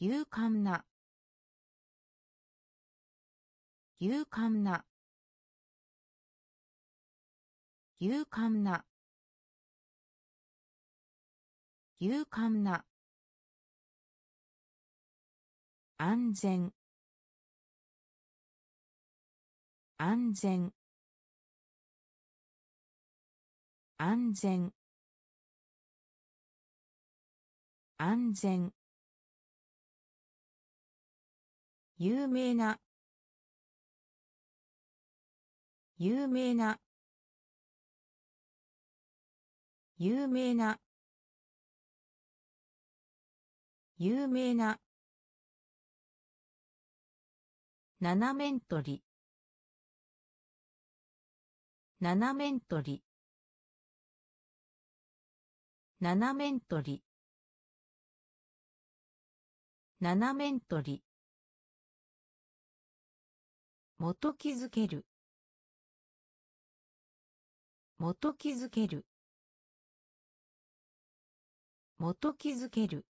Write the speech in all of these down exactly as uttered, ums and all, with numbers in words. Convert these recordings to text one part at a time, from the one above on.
勇敢な勇敢な勇敢な勇敢な安全安全安全安全有名な有名な有名な有名な七面取り七面取り七面取り七面取り元気づける元気づける元気づける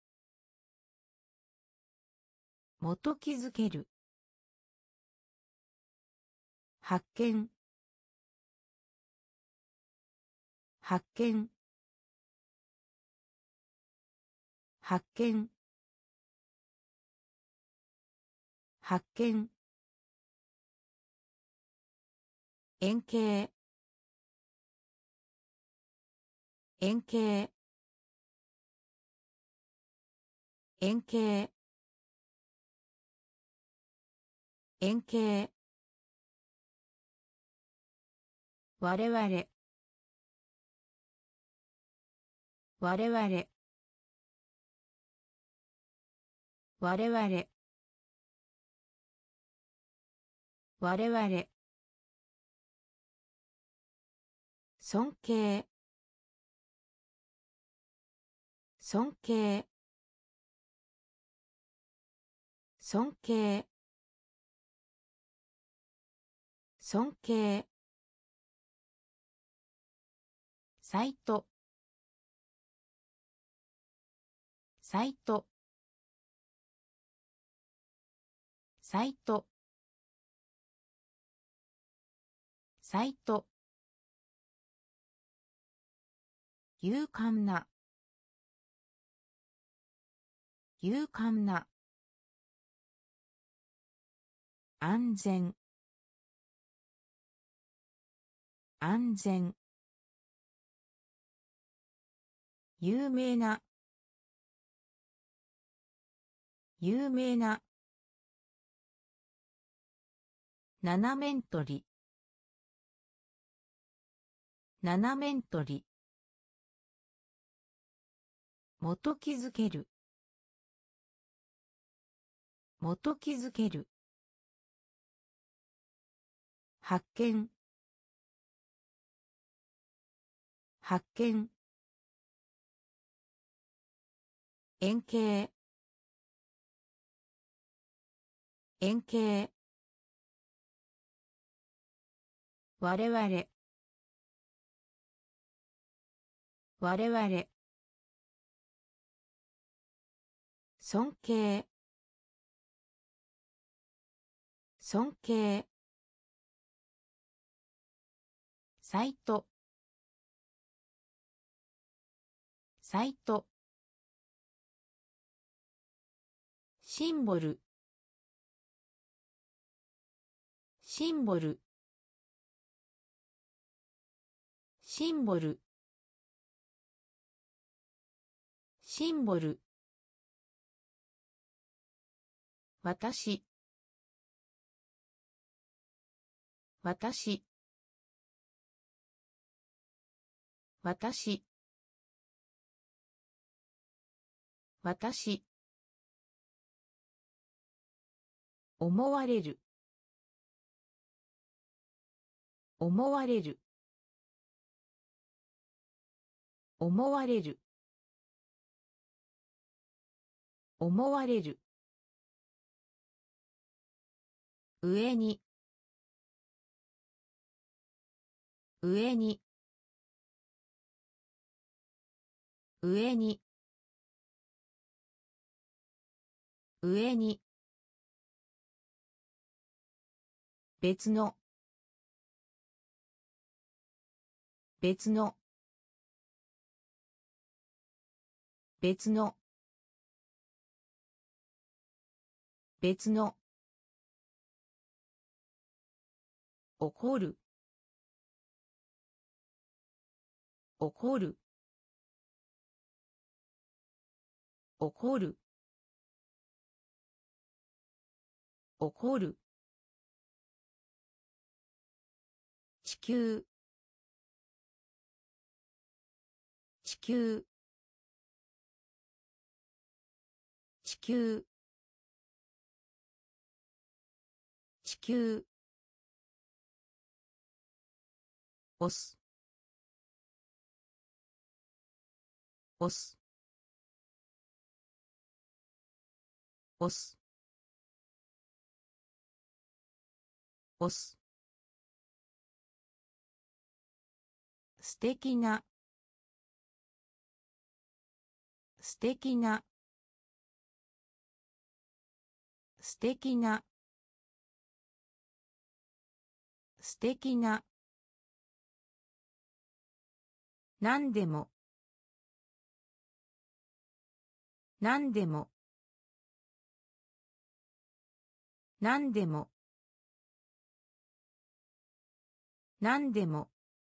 元気づける発見発見発見発見円形円形円形円形我々我々我々我々尊敬尊敬尊敬尊敬サイトサイトサイトサイト勇敢な勇敢な安全安全有名な有名な七面取り七面取り元気づける元気づける発見発見円形円形我々我々尊敬尊敬サイトサイトシンボルシンボルシンボルシンボル私私私私思われる思われる思われる思われる上に上に上に上に別の別の別の別の怒る怒る怒る怒る地球地球地球地球押す押す押す押す素敵な素敵な素敵な素敵な何でも何でも何でも何でも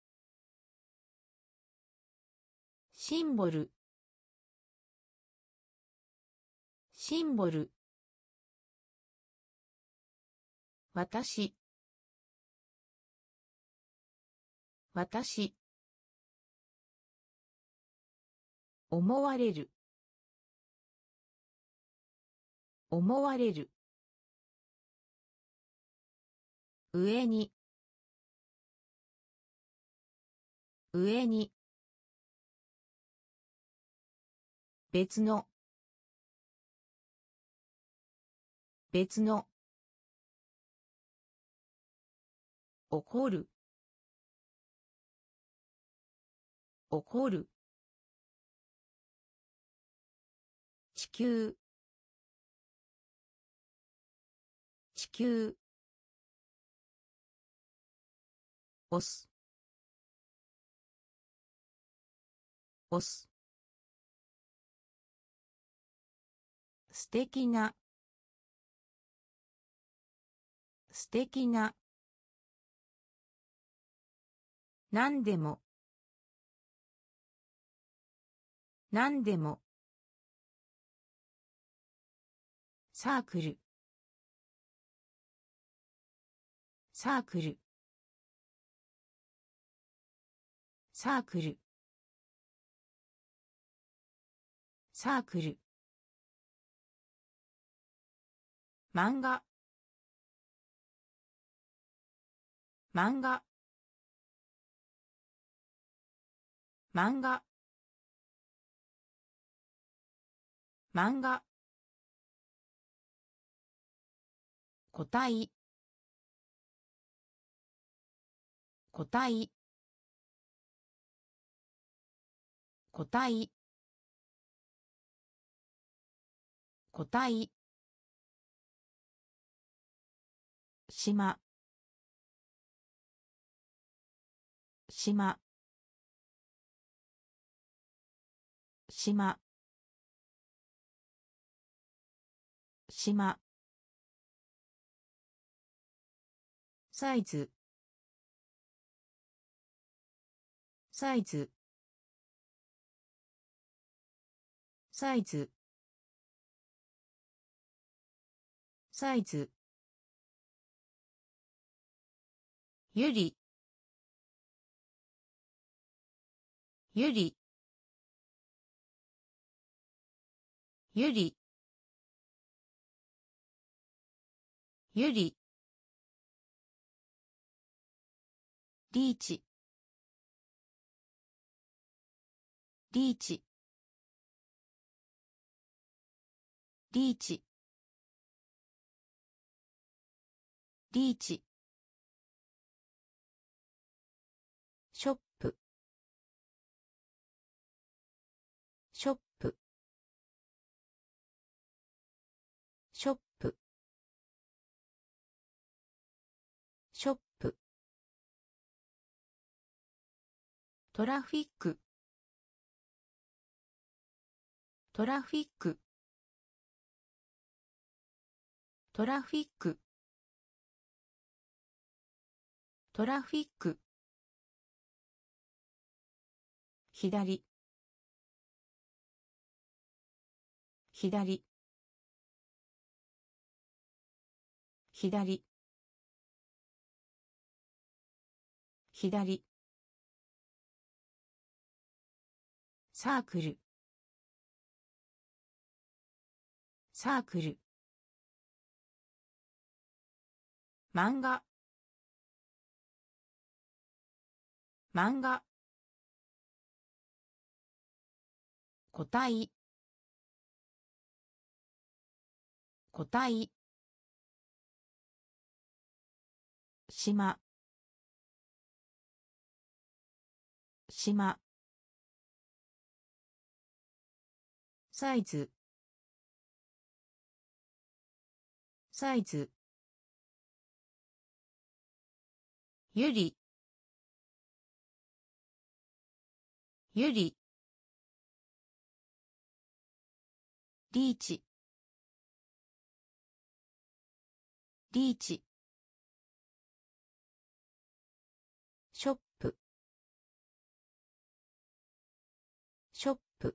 シンボルシンボル私私思われる思われる上に上に別の別の怒る怒る地球地球押す押す素敵な素敵な何でも何でもサークルサークルサークルサークル漫画漫画漫画漫画個体個体個体個体島島島島サイズサイズサイズサイズゆりゆりゆりゆりリーチリーチリーチリーチショップショップトラフィックトラフィックトラフィックトラフィック左左左左サークルサークル漫画漫画個体個体島島サイズサイズゆりゆりリーチリーチショップショップ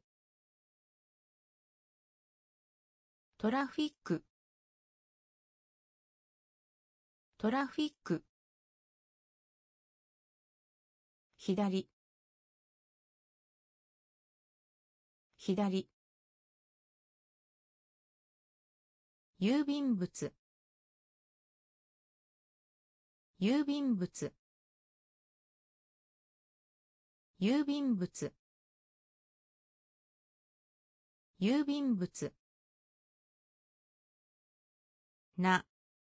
トラフィックトラフィック左左郵便物郵便物郵便物郵便物な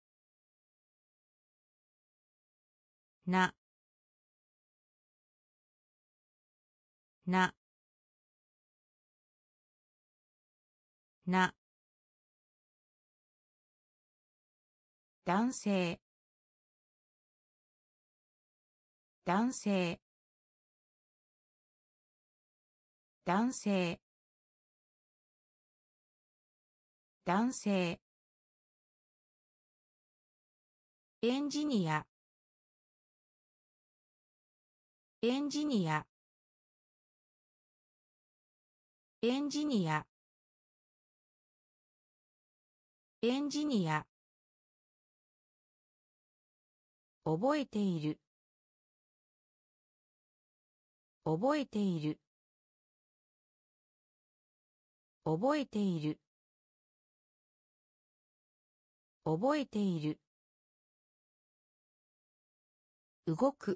ななな男性男性男性男性エンジニアエンジニアエンジニアエンジニア覚えている覚えている覚えている覚えている動く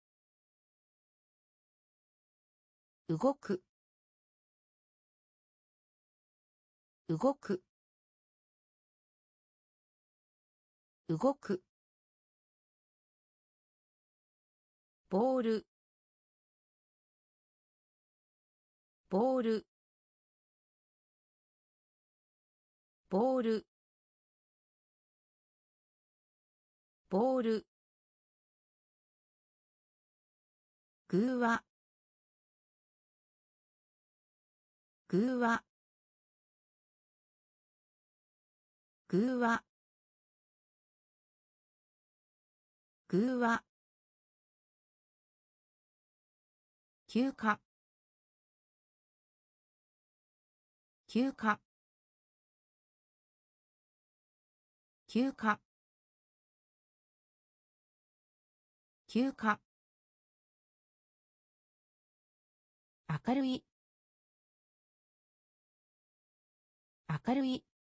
動く動く動くボールボールボールボールぐわぐわぐわぐわ休暇休暇休暇休暇明るい明るい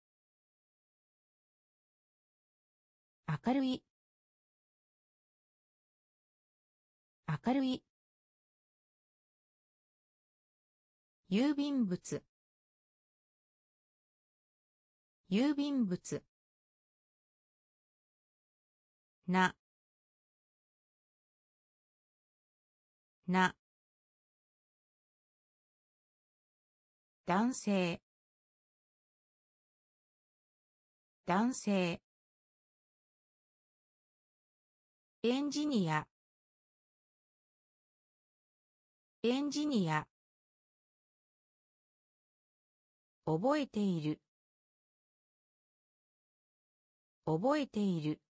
明るい明るい郵便物郵便物なな男性男性エンジニアエンジニア。覚えている。覚えている。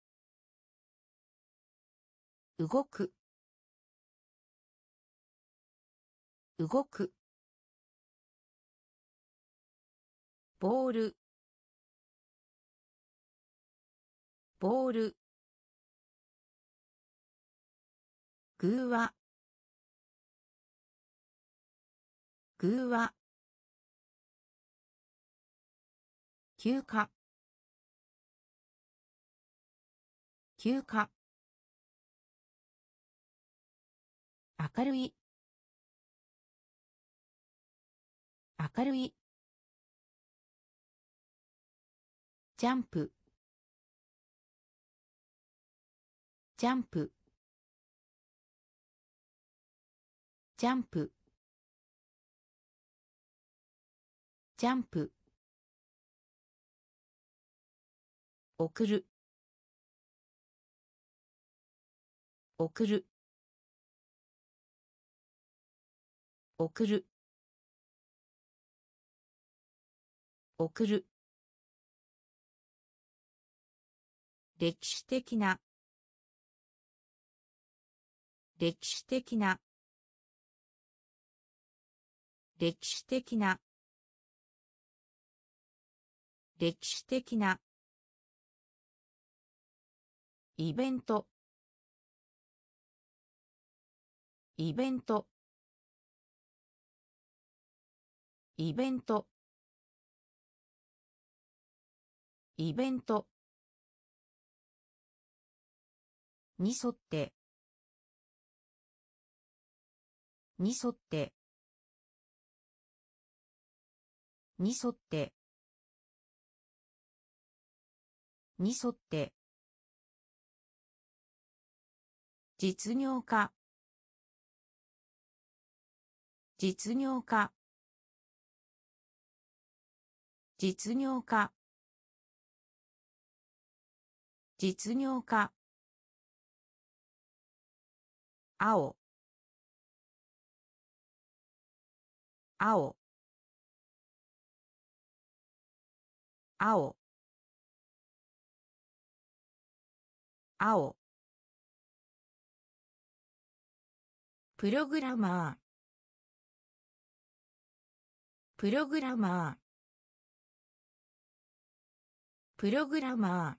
動く。動く。ボール。ボール。偶話。偶話。休暇。休暇。明るい。明るい。ジャンプ。ジャンプ。ジャンプ。ジャンプ。送る。送る。送る。送る。歴史的な。歴史的な。歴史的な。歴史的な。イベント。イベント。イベント。イベント。に沿って。に沿って。に沿って。に沿って。実業家。実業家。実業家。実業家。青。青。青。青。プログラマー。プログラマー。プログラマー。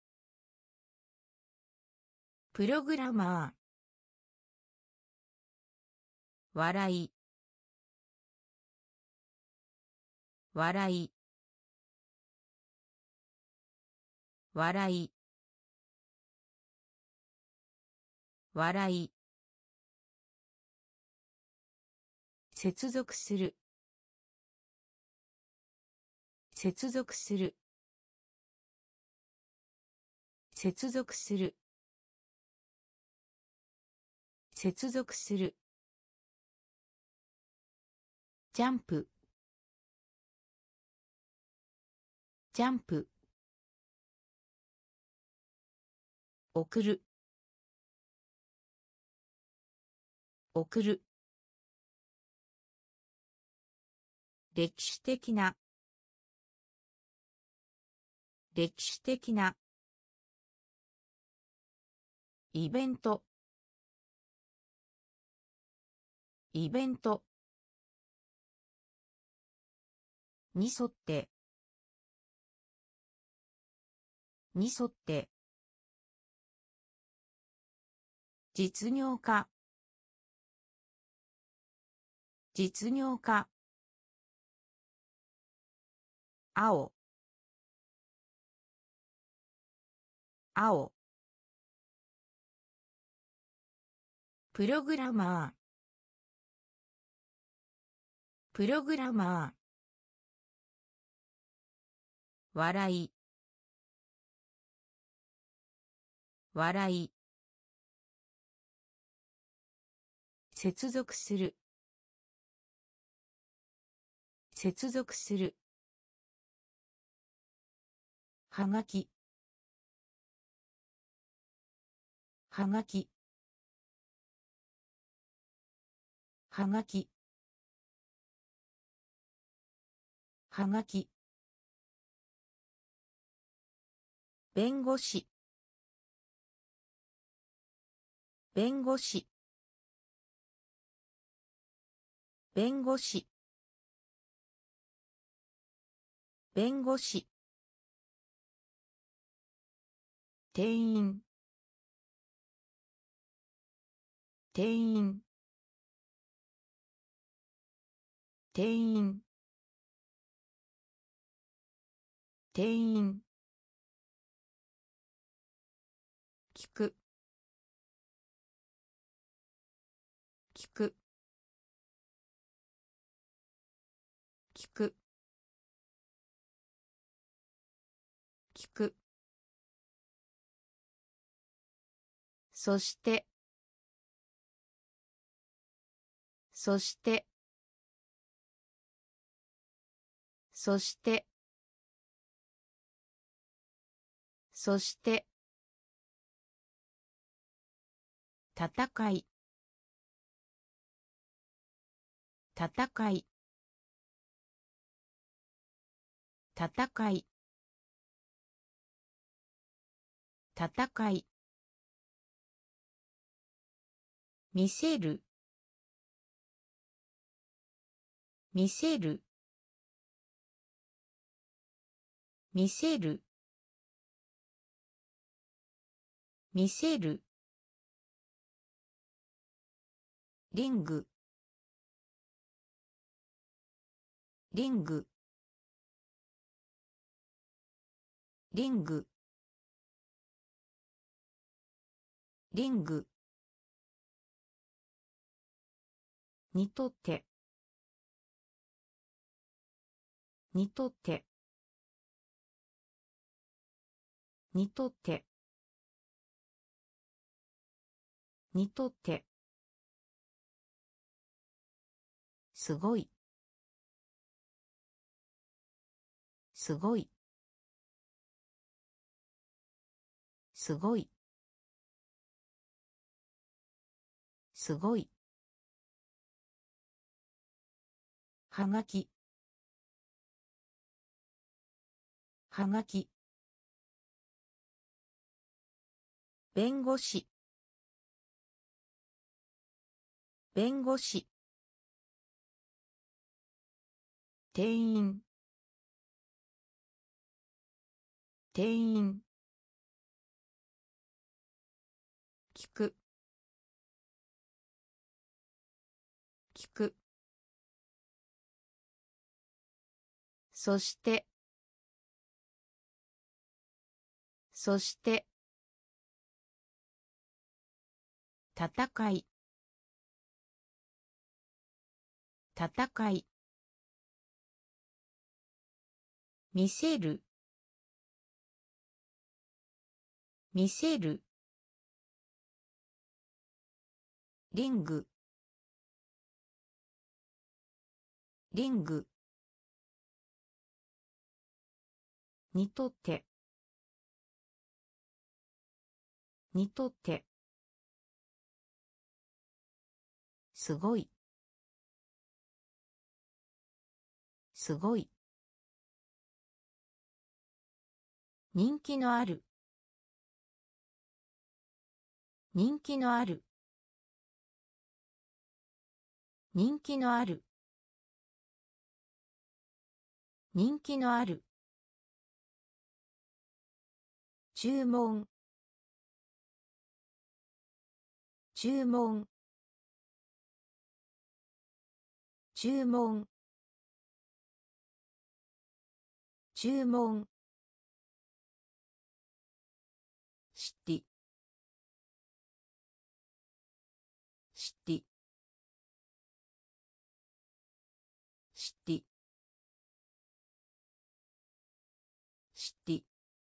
プログラマー。笑い。笑い。笑い。笑い。接続する。接続する。接続する。接続する。ジャンプ。ジャンプ。送る。送る。歴史的な。歴史的な。イベント。イベント。に沿って。に沿って。実業家。実業家。青。青。プログラマー。プログラマー。笑い。笑い。接続する。接続する。はがき。はがき。 はがきはがき弁護士弁護士弁護士弁護士店員店員店員店員聞く聞く聞く聞くそしてそしてそしてそして戦い戦い戦い戦い見せる見せる見せる見せるリングリングリングリングにとってにとってにとってにとってすごいすごいすごいすごいはがきはがき弁護士弁護士店員店員聞く聞くそしてそして戦い戦い見せる見せるリングリングにとってにとってすごいすごい人気のある人気のある人気のある人気のある注文注文注文注文シティシティシティシティ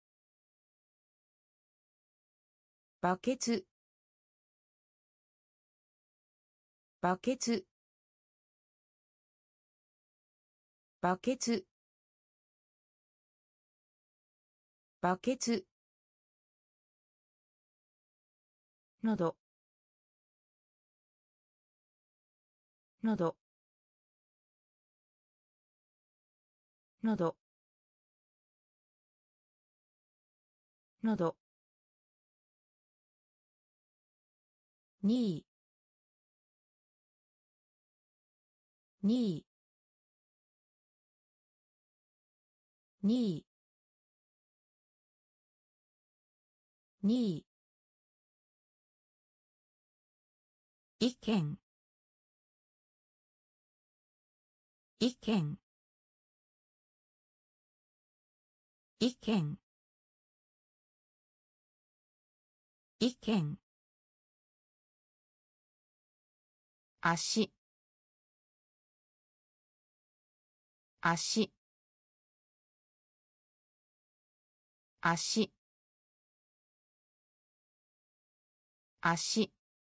バケツバケツバケツバケツのど喉喉喉にいにいにいにい意見意見意見意見足足足足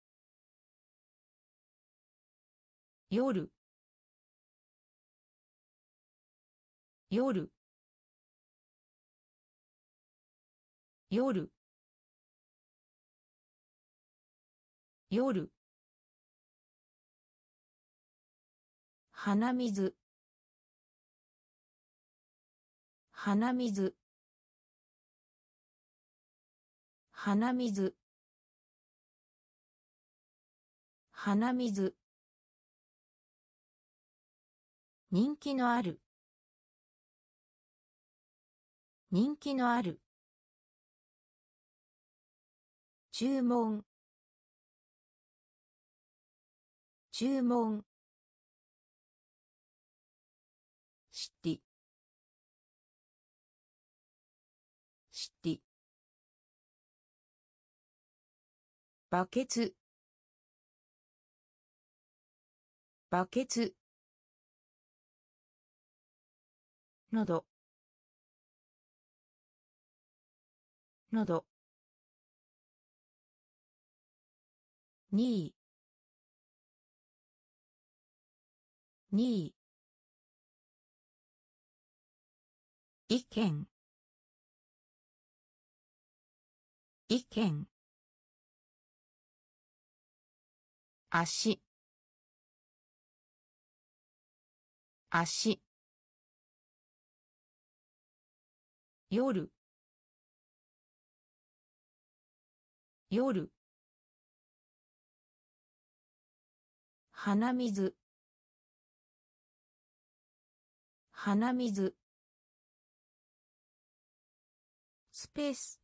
夜夜夜夜鼻水鼻水鼻水鼻水人気のある人気のある注文注文シティシティバケツバケツ喉喉にいにい意見意見足足夜夜鼻水鼻水スペース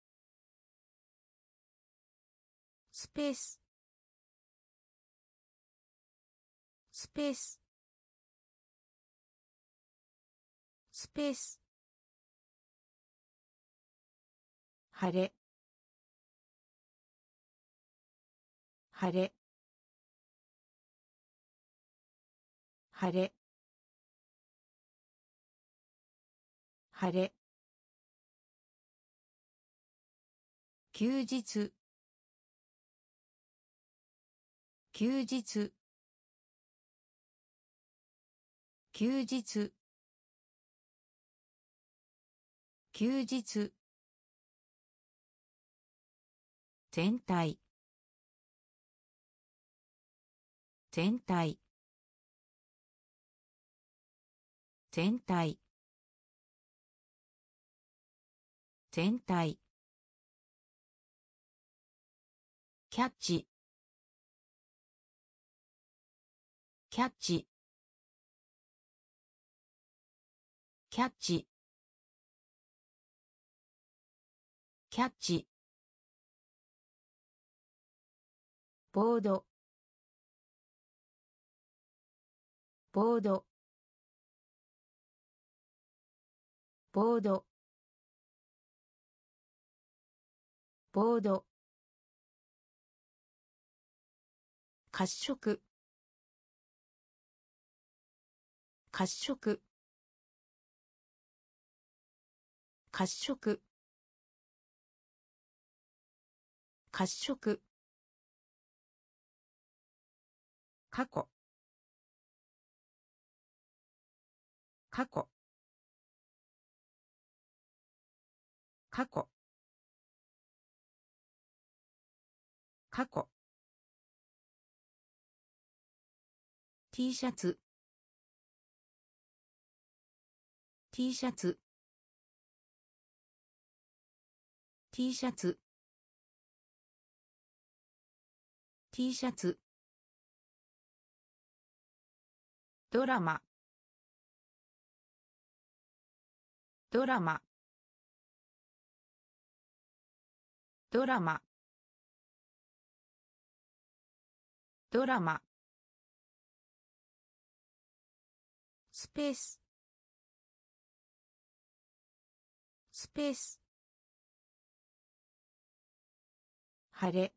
スペーススペーススペース晴れ晴れ晴れ晴れ休日休日休日休日全体全体全体全体キャッチキャッチキャッチキャッチボードボードボードボード褐色褐色褐色褐色過去過去過去過去 T シャツ T シャツ T シャツ T シャツドラマドラマドラマドラマスペーススペース晴れ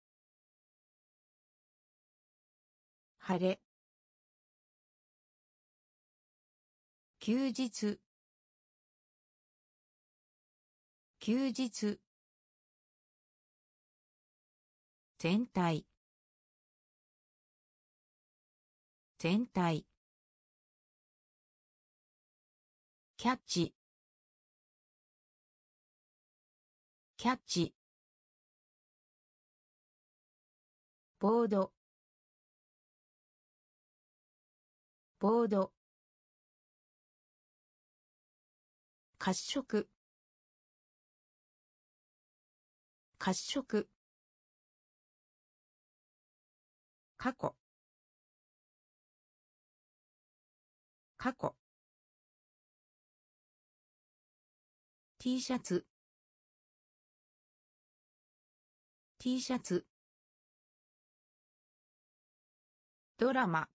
晴れ休日休日全体全体キャッチキャッチボードボード褐色褐色過去過去 T シャツ T シャツドラマ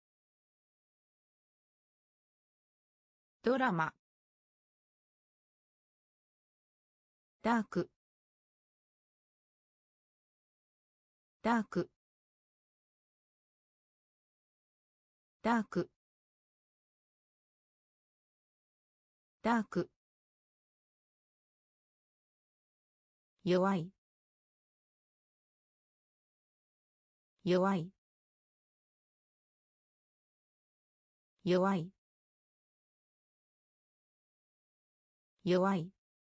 ドラマダークダークダークダーク弱い弱い弱い弱い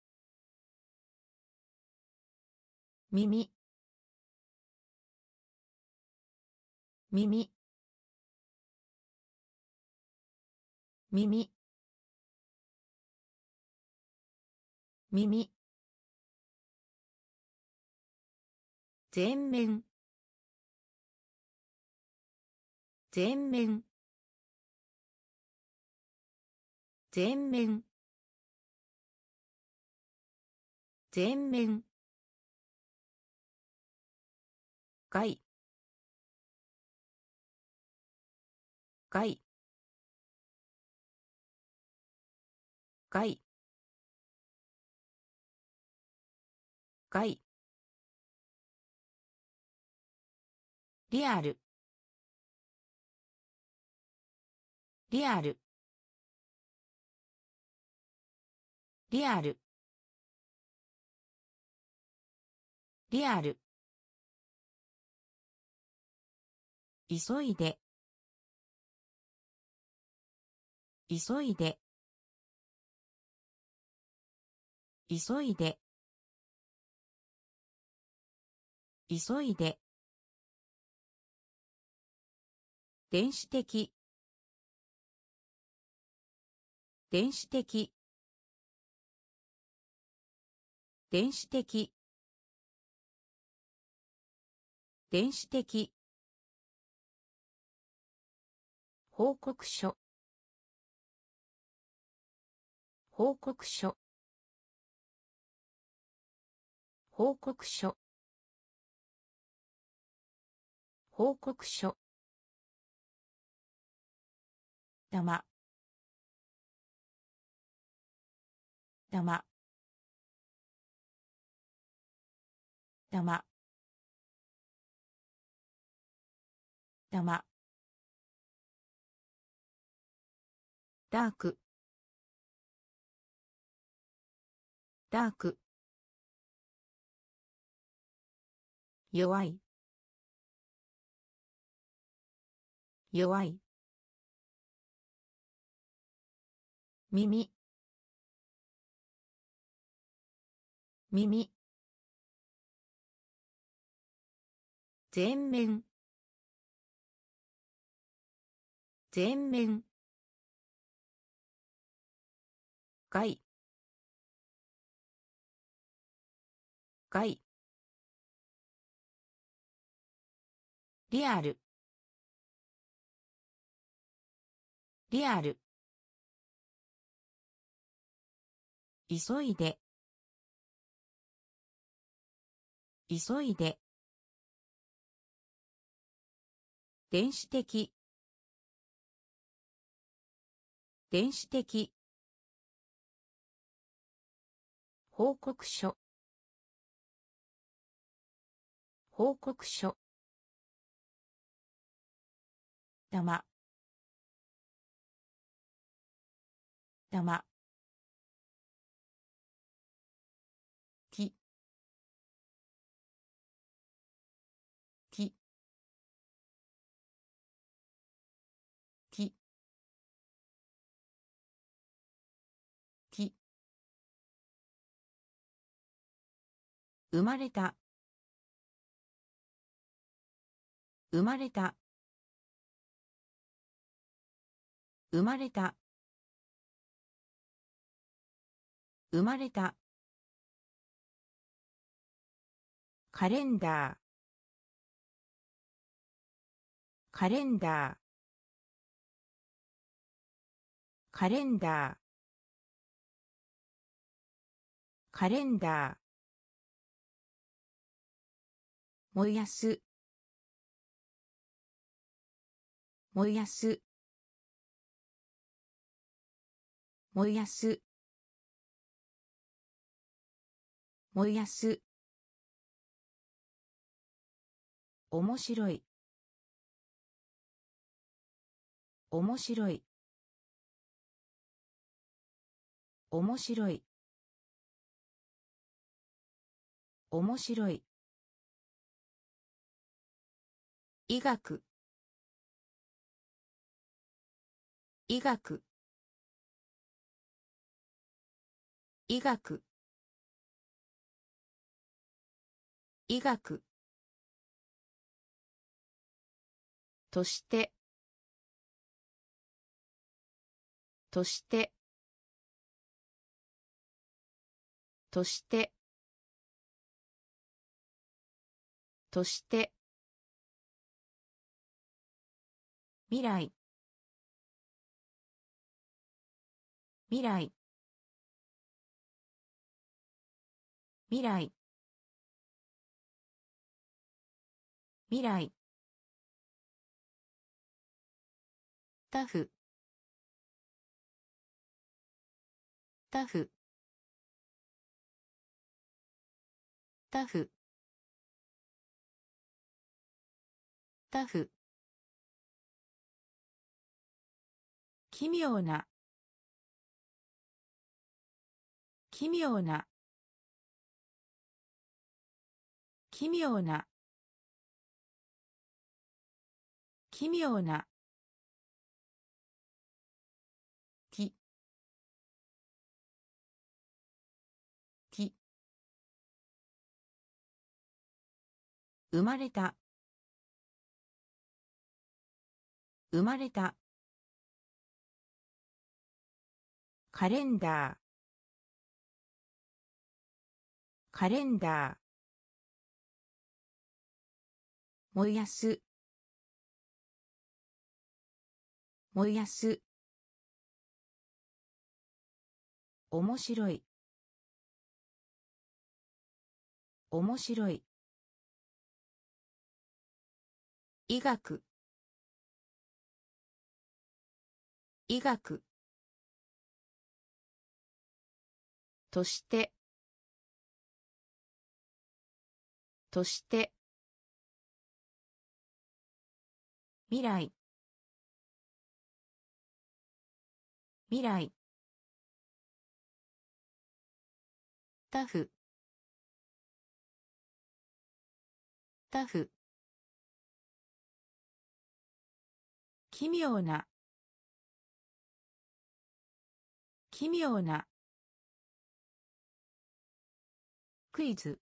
耳耳耳耳全面全面全面全面外外外外リアルリアルリアルリアル急いで急いで急いで急いで電子的電子的電子的電子的報告書報告書報告書報告書玉玉玉玉ダークダーク弱い弱い耳耳全面全面外外リアルリアル急いで急いで電子的電子的報告書報告書玉玉木木木木生まれた生まれた生まれた生まれたカレンダーカレンダーカレンダーカレンダー燃やす燃やす燃やす燃やす面白い面白い面白い面白い医学医学医学医学としてとしてとしてとして未来未来未来未来タフタフタフタフ奇妙な奇妙な奇妙な奇妙な木木生まれた生まれたカレンダーカレンダー燃やす燃やす面白い面白い医学医学としてとして未来未来タフタフ奇妙な奇妙なクイズ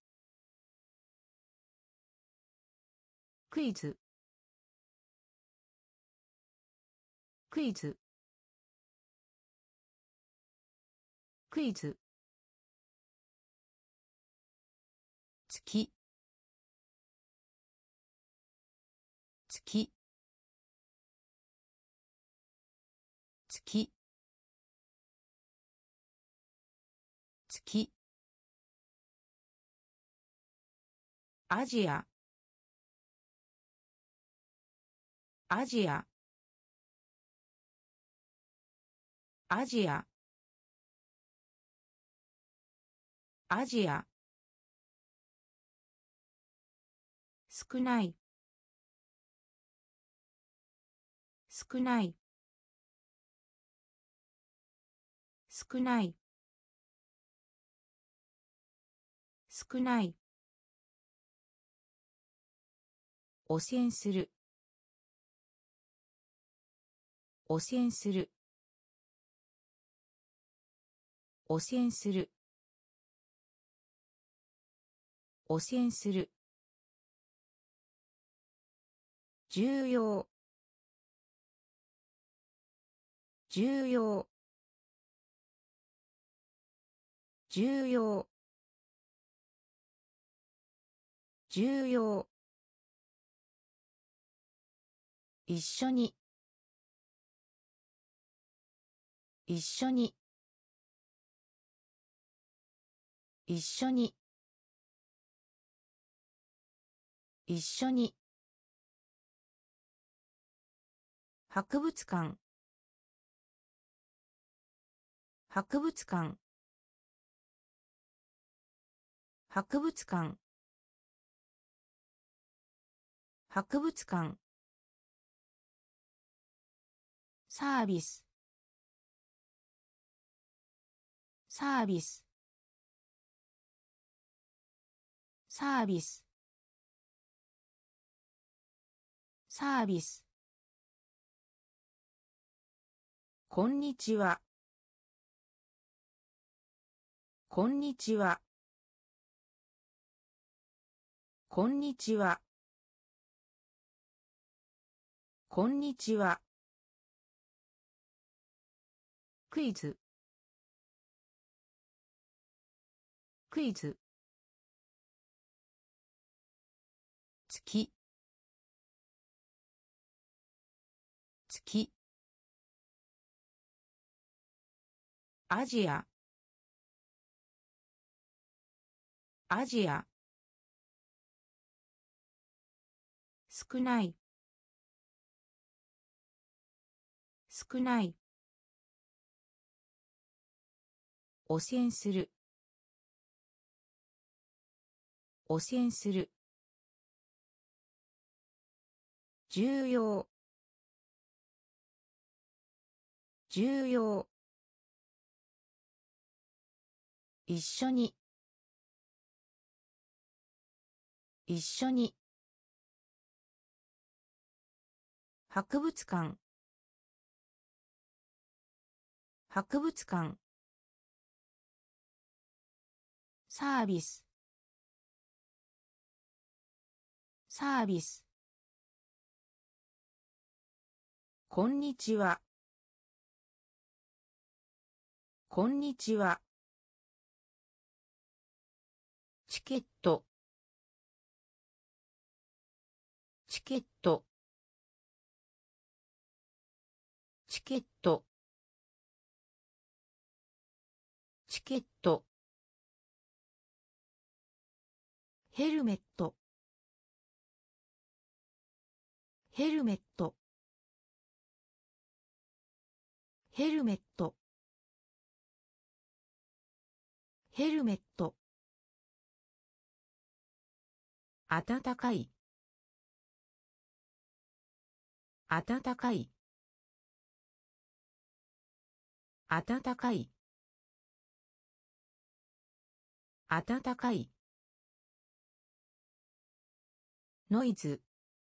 クイズクイズクイズ月月月月アジアアジアアジアアジア少ない少ない少ない少ない汚染する汚染する汚染する汚染する重要重要重要重要一緒に一緒に一緒に一緒に博物館博物館博物館博物館サービスサービスサービスサービスこんにちはこんにちはこんにちはこんにちはクイズクイズ月月アジアアジア少ない少ない汚染する汚染する重要重要一緒に一緒に博物館博物館サービスサービスこんにちはこんにちはチケットチケットチケットチケットヘルメットヘルメットヘルメットヘルメット暖かい暖かい暖かい暖かいノイズ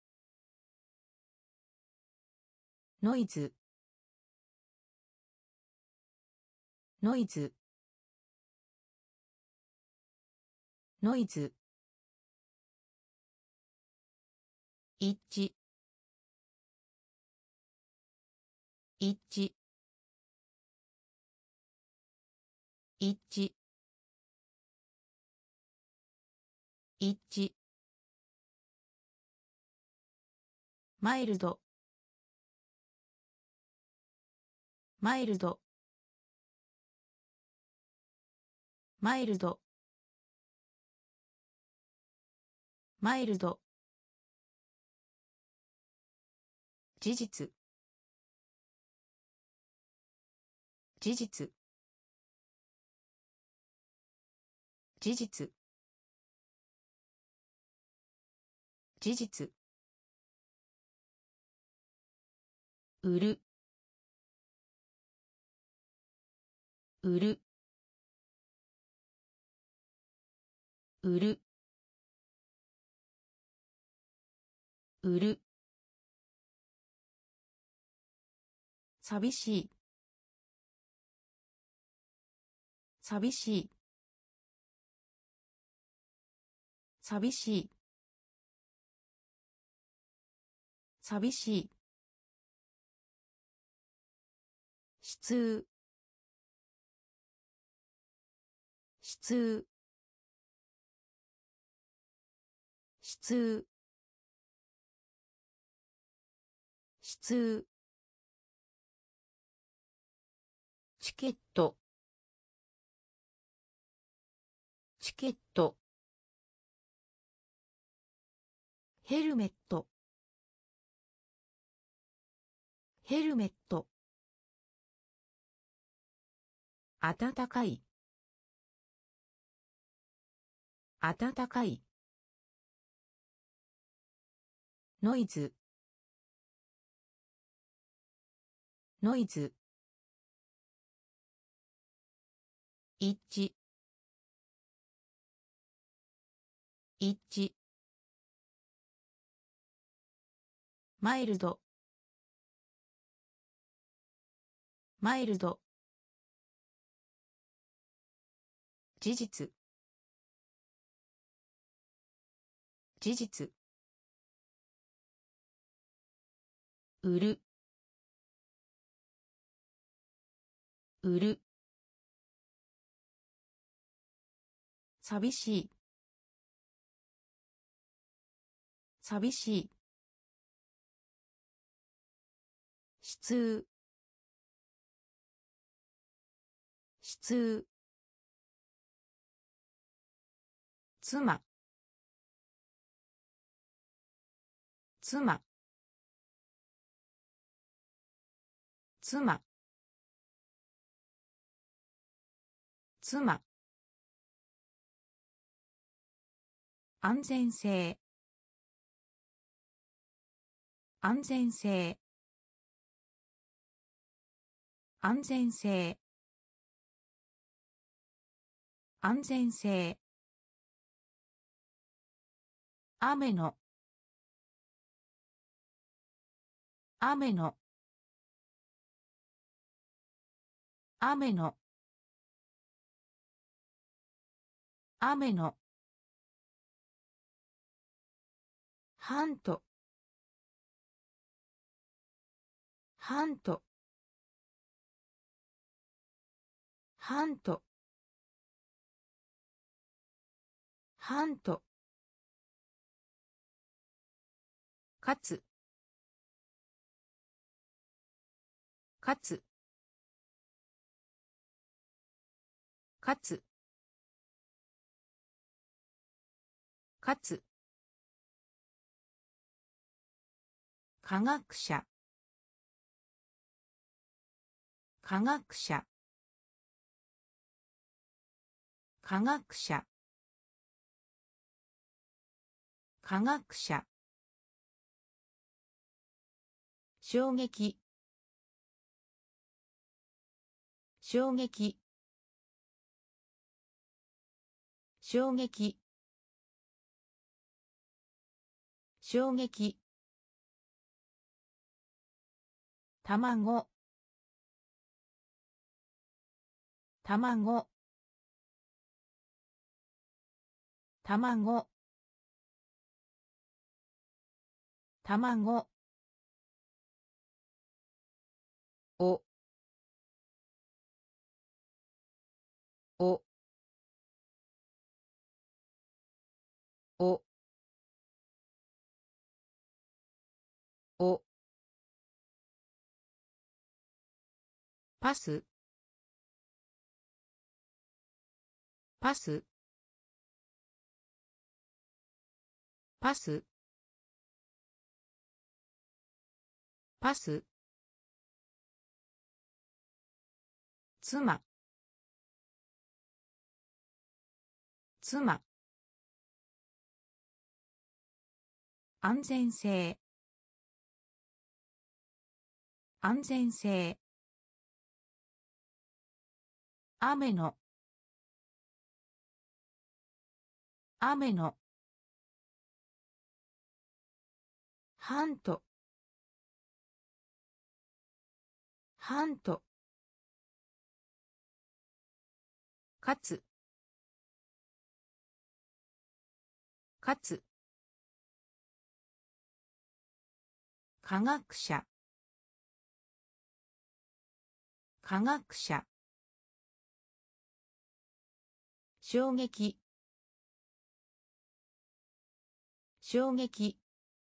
ノイズノイズノイズ一致一致一致一致マイルドマイルドマイルドマイルド事実事実事実事実売る売る売る売る寂しい寂しい寂しい寂しい悲痛悲痛悲痛悲痛チケットチケットヘルメットヘルメット暖かい暖かいノイズノイズ一致一致マイルドマイルド事実事実売る売る寂しい寂しい悲痛悲痛妻妻妻妻安全性安全性安全性安全性雨の雨の雨の雨のハントハントハントハントかつかつかつかつ科学者科学者科学者科学者衝撃衝撃衝撃衝撃卵卵卵卵おおおおパスパスパスパス妻妻安全性安全性雨の雨のハントハントかつかつ科学者科学者衝撃衝撃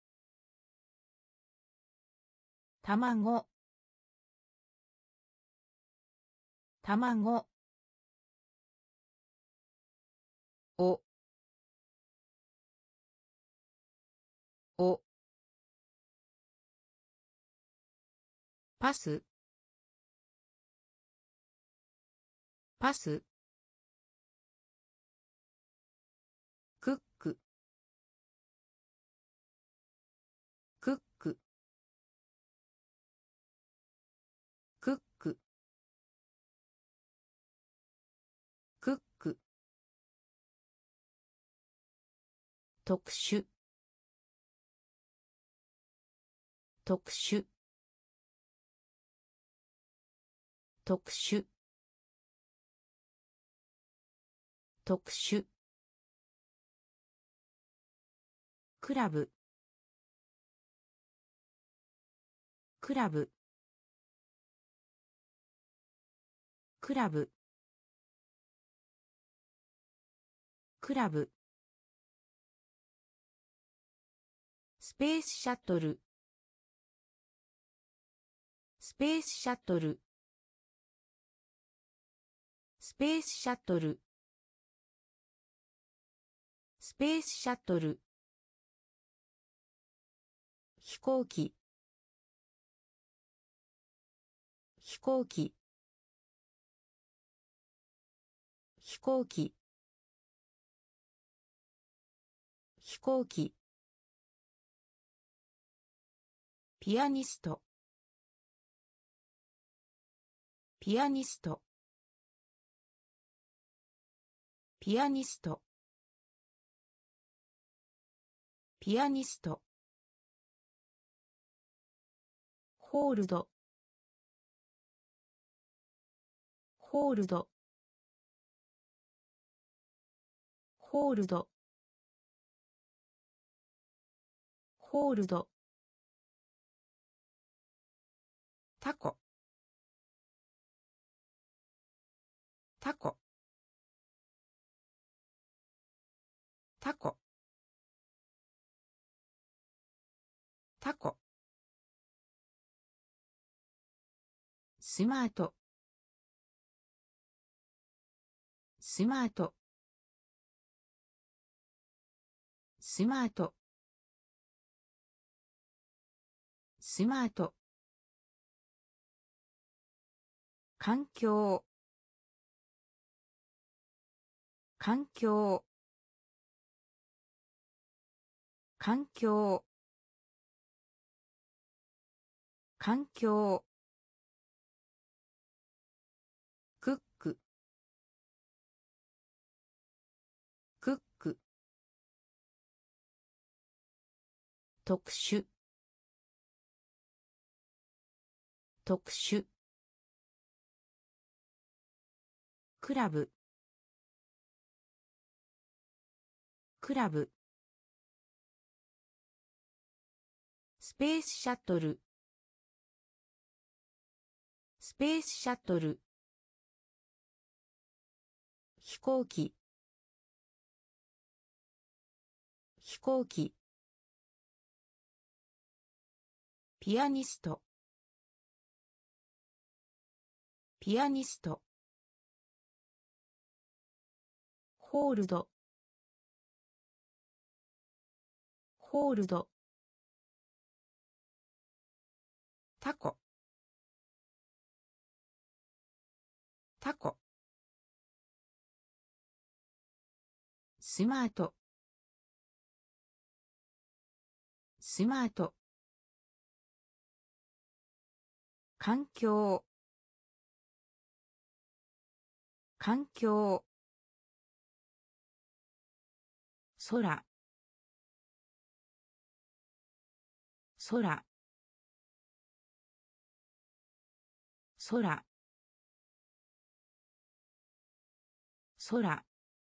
卵卵おおパスパスクッククッククッククック特殊特殊特殊特殊クラブクラブクラブクラブスペースシャトルスペースシャトルスペースシャトルスペースシャトル飛行機飛行機飛行機飛行機ピアニストピアニストピアニストピアニストホールドホールドホールドホールドタコタコタコタコスマートスマートスマートスマート環境環境環境環境クッククック特殊特殊クラブクラブスペースシャトルスペースシャトル、飛行機、飛行機、ピアニスト、ピアニスト、ホールド、ホールド、タコ、タコ、スマート、スマート、環境、環境、空、空、空、空、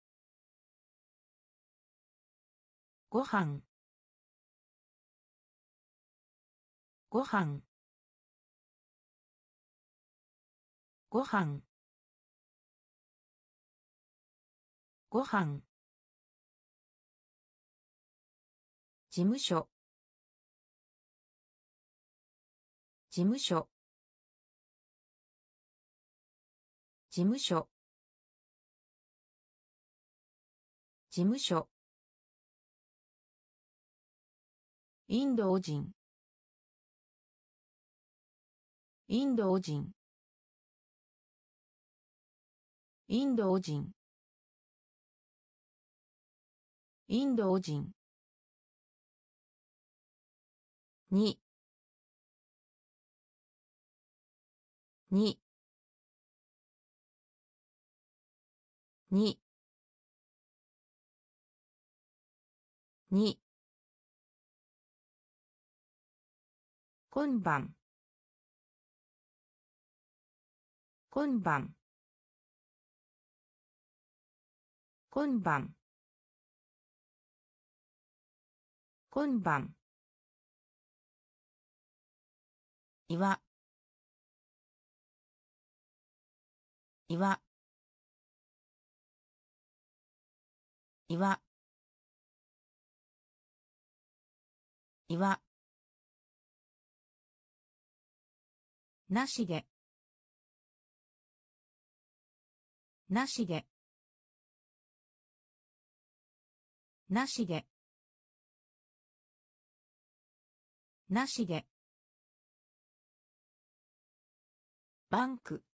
ご飯、ご飯、ご飯、ご飯、事務所、事務所、事務所、事務所、インド人、インド人、インド人、インド人、に、に、に、に、今晩、今晩、今晩、今晩、岩、岩、岩、岩、なしで、なしで、なしで、なしで、バンク、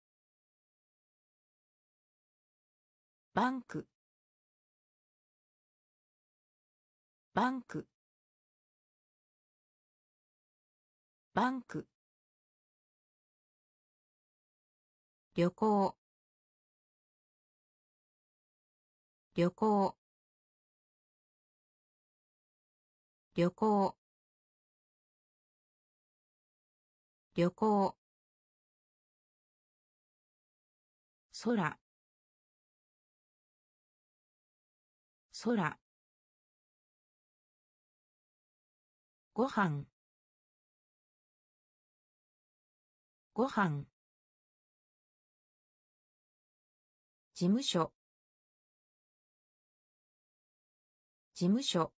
バンク、バンク、バンク、旅行、旅行、旅行、旅行、空、空、ご飯、ご飯、事務所、事務所、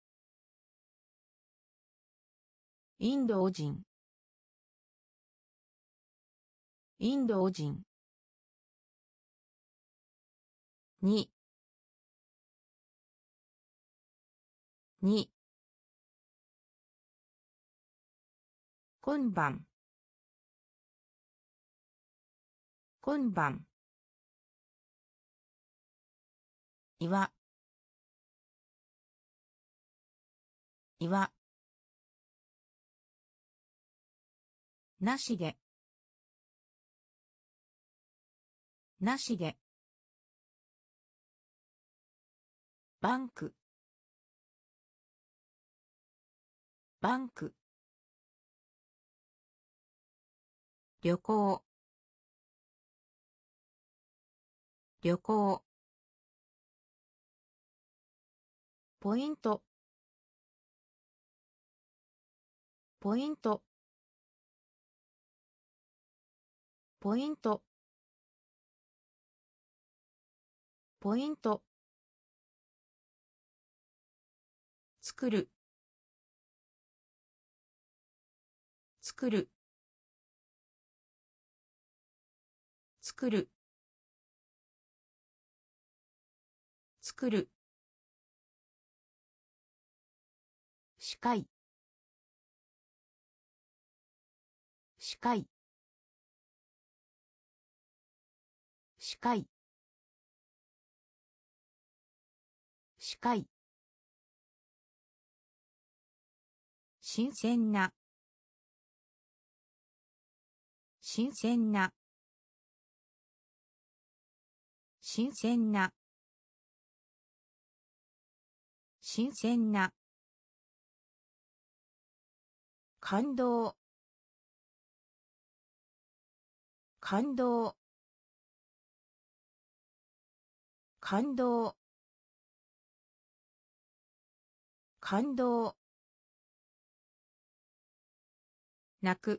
インド人、インド人、に、に、今晩、今晩、岩、岩、なしで、なしで、バンク、バンク、旅行、旅行、ポイント、ポイント、 ポイントポイント作る作る作る作る視界視界視界視界新鮮な新鮮な新鮮な新鮮な感動感動感動感動泣く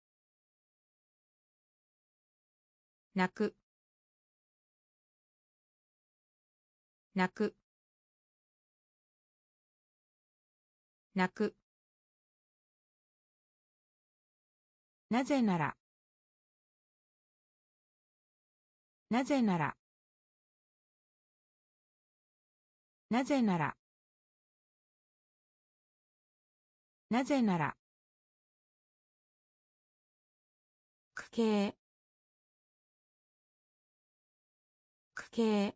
泣く泣く泣くなぜならなぜならなぜならなぜなら区形区形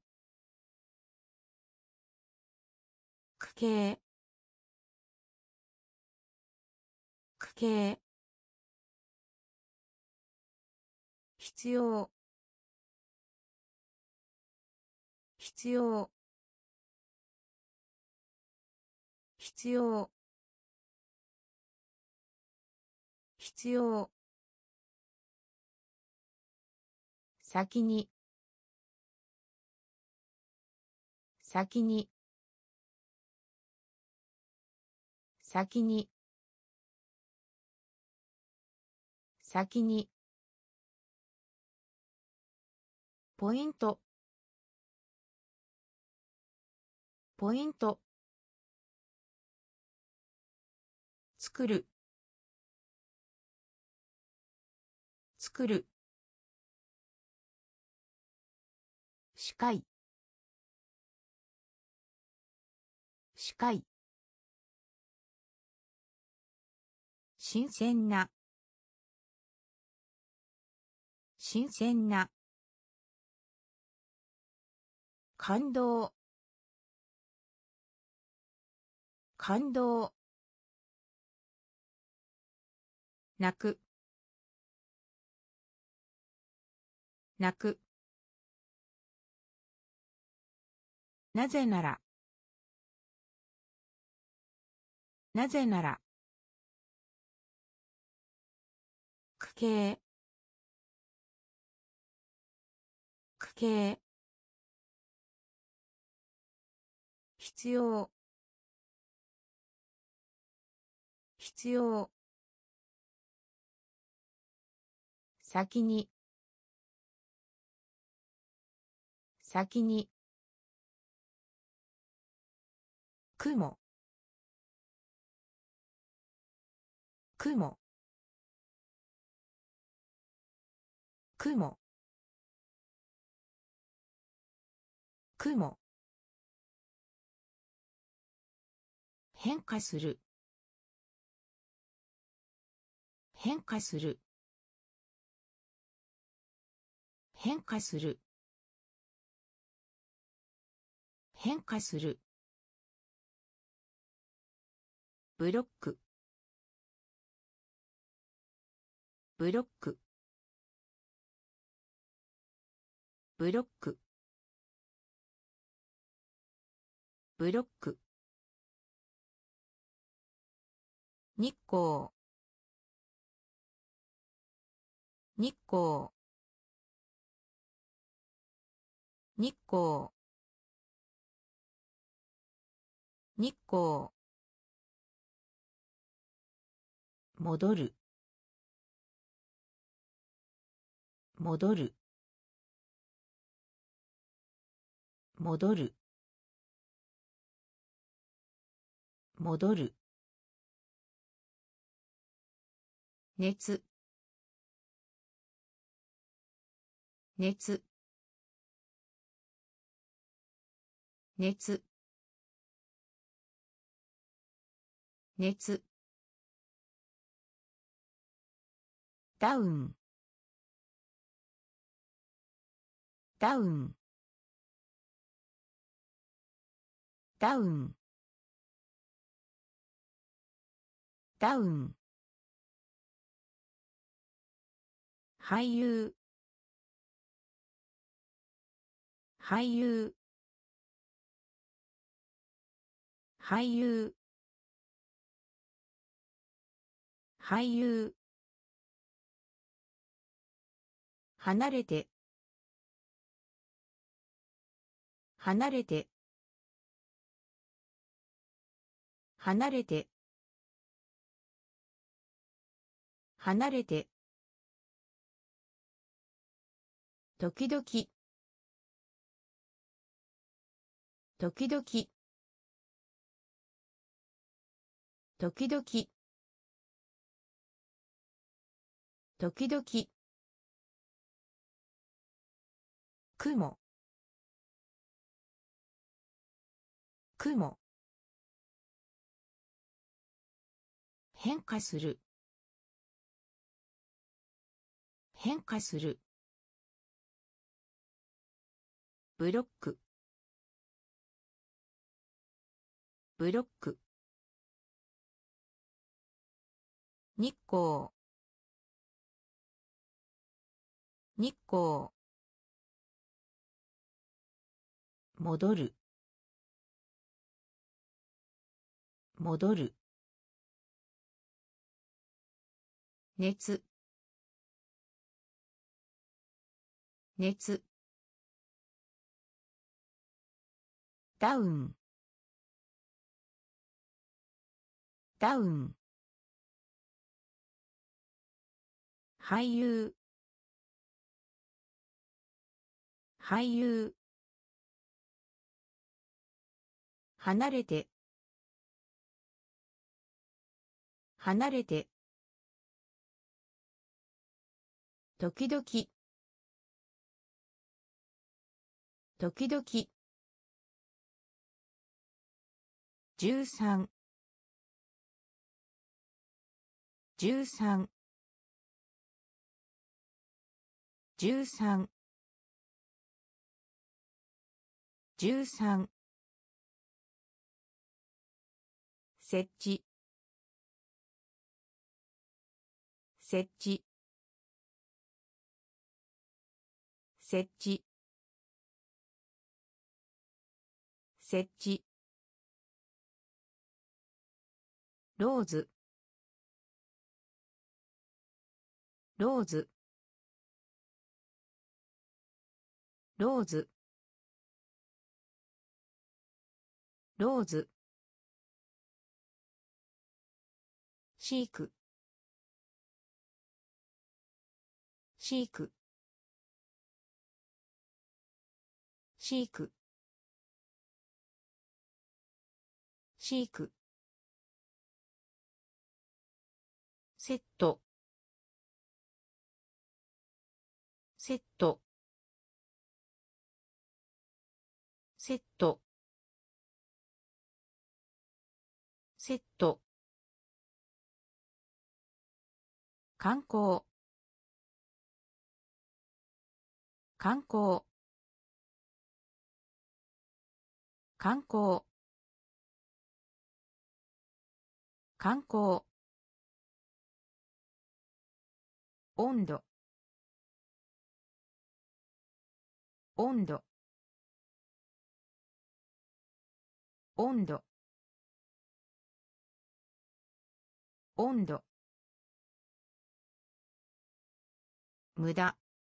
区形区形必要必要必要必要先に先に先に先にポイントポイント作る作る視界視界新鮮な新鮮な感動感動泣く泣くなぜならなぜなら区形区形必要必要先に先に雲雲雲雲変化する変化する変化する変化するブロックブロックブロックブロック日光日光日光日光戻る戻る戻る戻る熱熱熱熱ダウンダウンダウンダウン俳優俳優俳優俳優離れて離れて離れて離れて時々時々時々時々雲雲変化する変化するブロックブロック日光日光戻る戻る熱熱ダウンダウン俳優俳優離れて離れて時々時々十三十三十三十三設置設置設置設置ローズローズローズローズシークシークシークシークセットセットセットセット観光観光観光観光温度温度温度温度無駄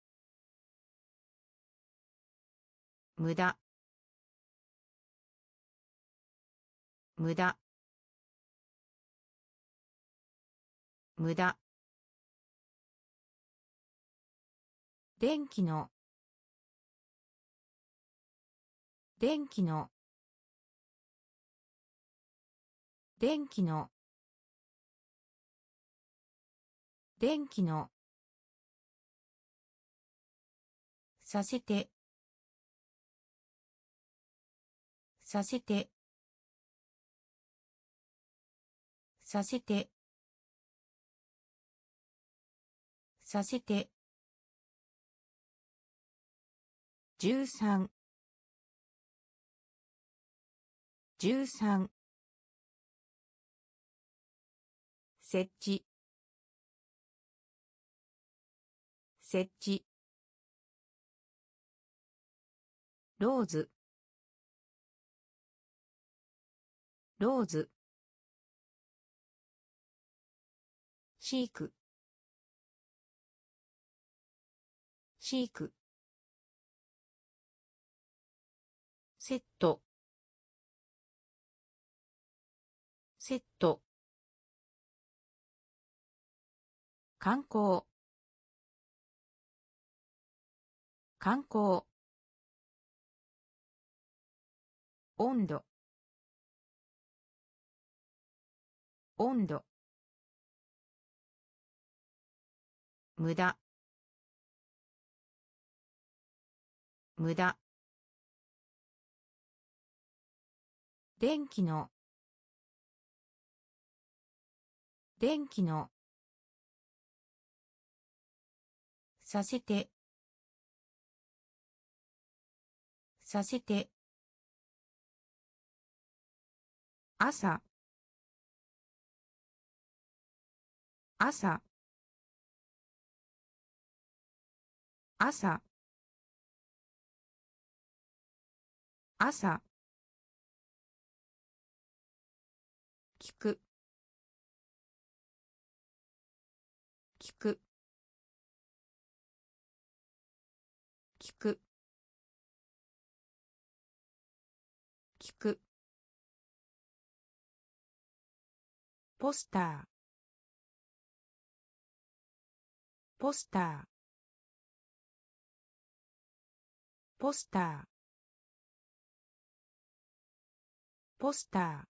無駄無駄無駄電気の電気の電気の電気のさせてさせてさせてさせてじゅうさんじゅうさん設置設置ローズローズシークシークセットセット観光観光温度温度無駄無駄電気の電気のさせてさせて朝朝朝朝聞く聞く聞く聞くポスターポスターポスターポスター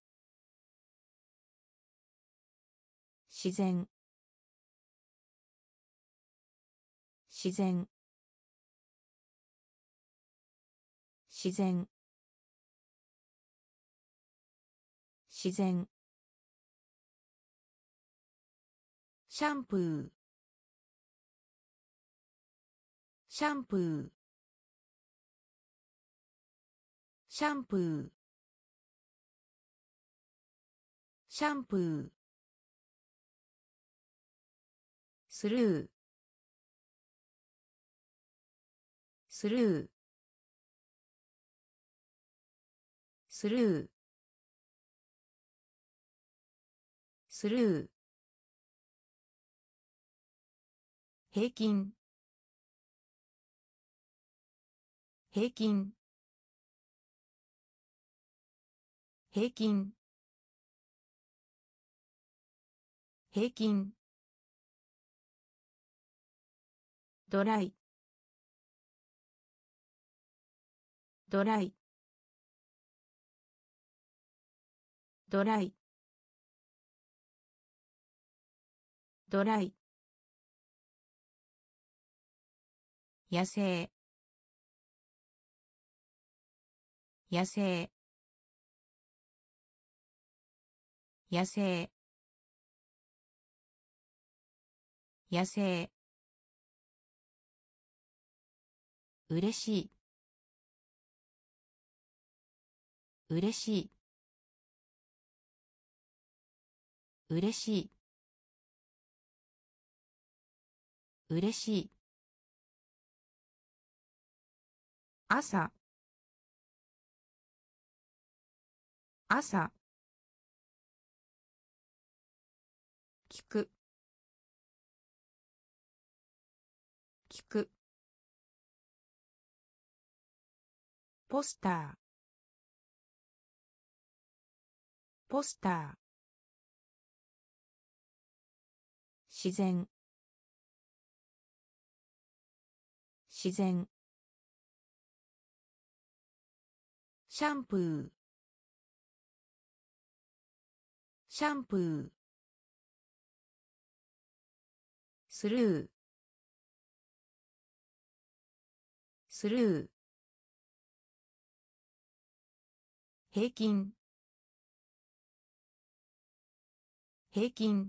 自然自然自然自然シャンプーシャンプーシャンプーシャンプースルースルースルースルー平均平均平均平均ドライドライドライドライ野生野生野生野生うれしい、うれしい、うれしい、うれしい。朝、朝。聞く、聞く。ポスター、ポスター。自然、 自然シャンプーシャンプースルースルー平均平均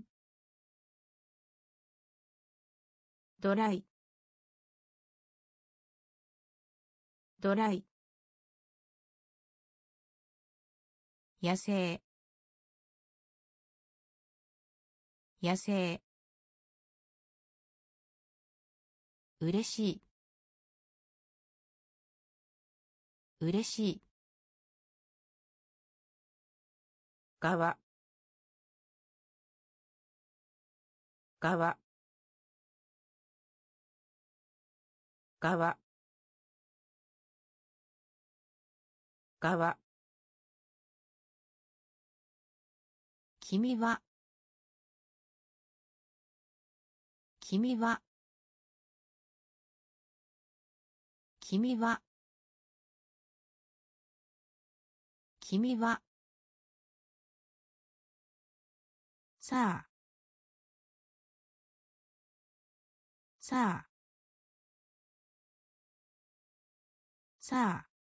ドライドライ野生野生嬉しい嬉しい側側側側君は君は君は君はさあさあさあ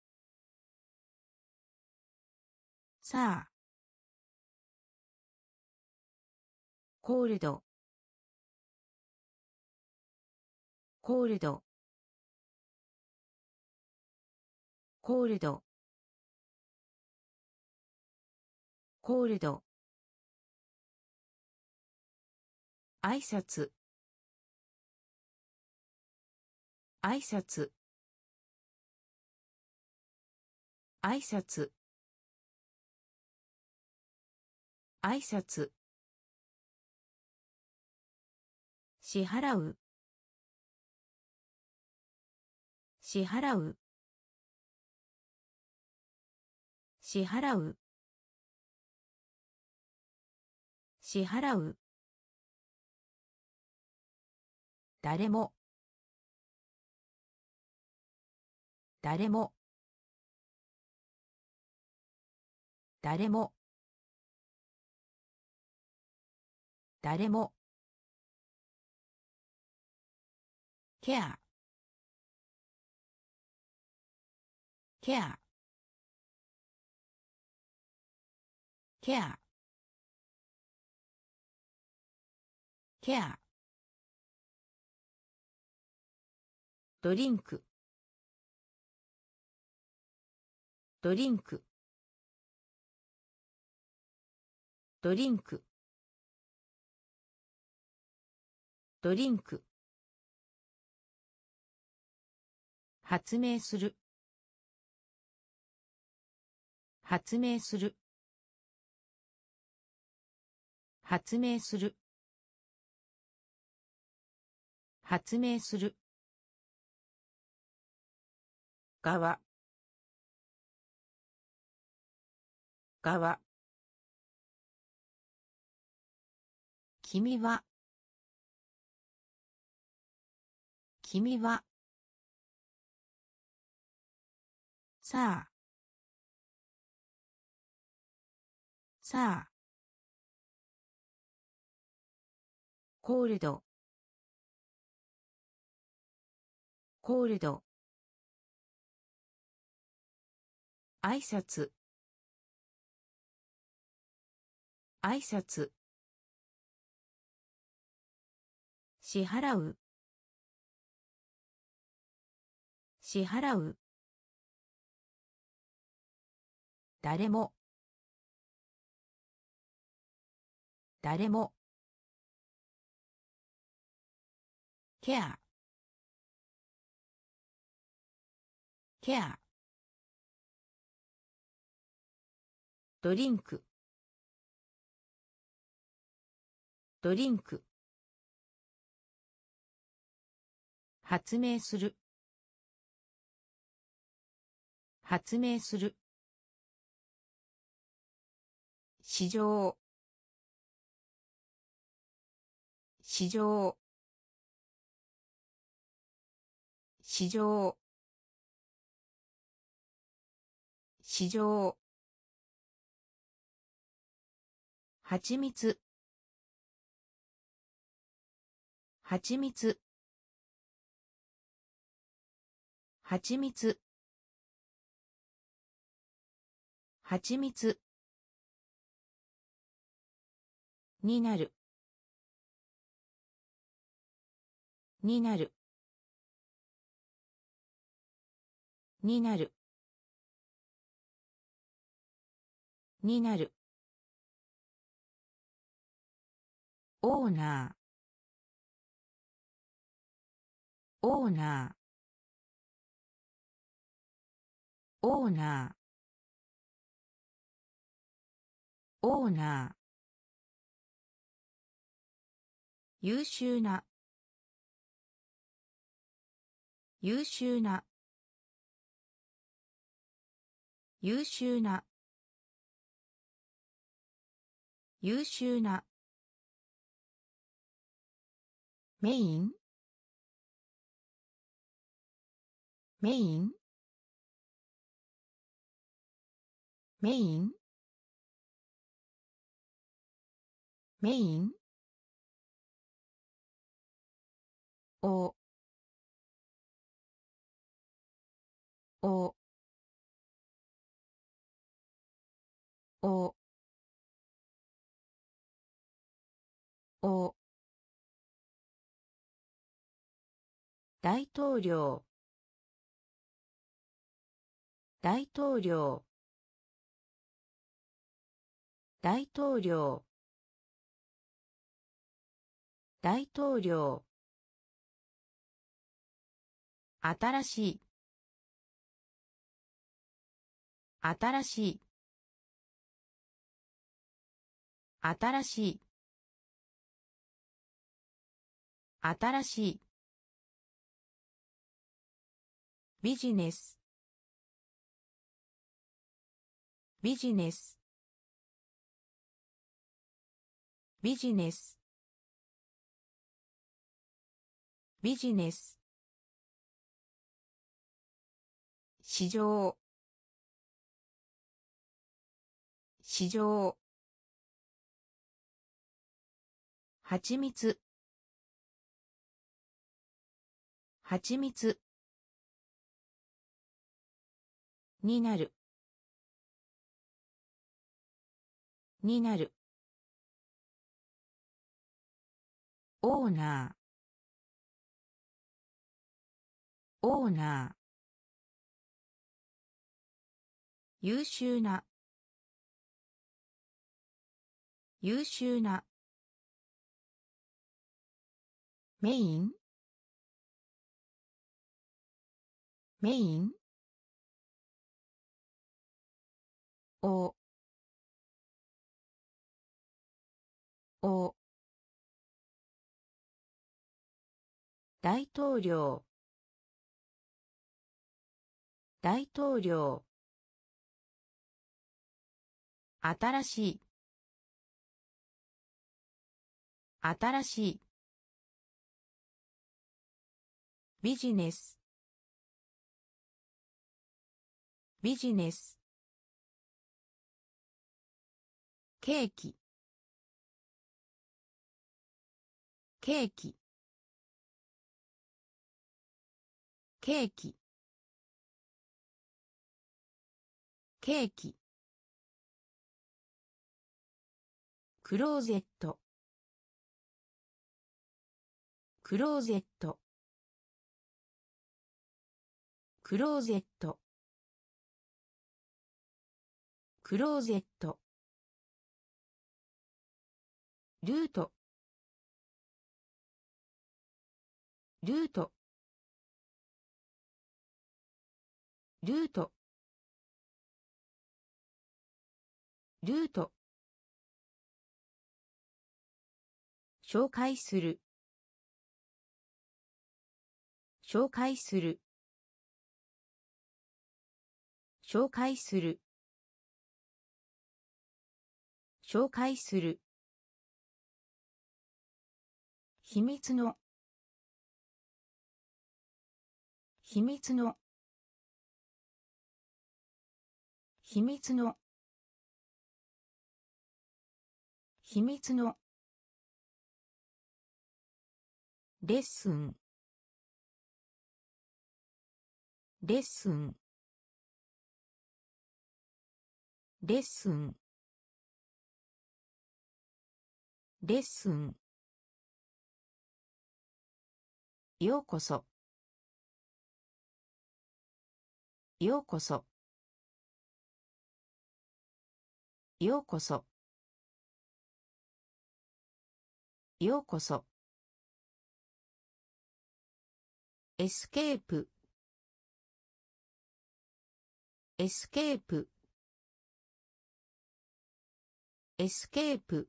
さあコールドコールドコールドコールド挨拶挨拶挨拶挨拶支払う支払う支払う支払う誰も誰も誰も誰もケアケアケアケアドリンクドリンクドリンクドリンク発明する発明する発明する発明する側側君は君はさあさあコールドコールド挨拶挨拶支払う支払う誰も誰もケアケアドリンクドリンク発明する発明する市場市場市場市場はちみつはちみつはちみつはちみつになるになるになるになるオーナーオーナーオーナーオーナー優秀な優秀な優秀な優秀なメインメインメインメインおおおお大統領大統領大統領大統領新しい新しい新しい新しいビジネスビジネスビジネスビジネス市場市場はちみつはちみつになるになるオーナーオーナー優秀な優秀なメインメインおお大統領大統領新しい新しいビジネスビジネスケーキケーキケーキケーキクローゼットクローゼットクローゼットクローゼットルートルートルートルート紹介する紹介する紹介する紹介する秘密の秘密の秘密の秘密のレッスンレッスンレッスンレッスンようこそようこそようこそようこそエスケープエスケープエスケープ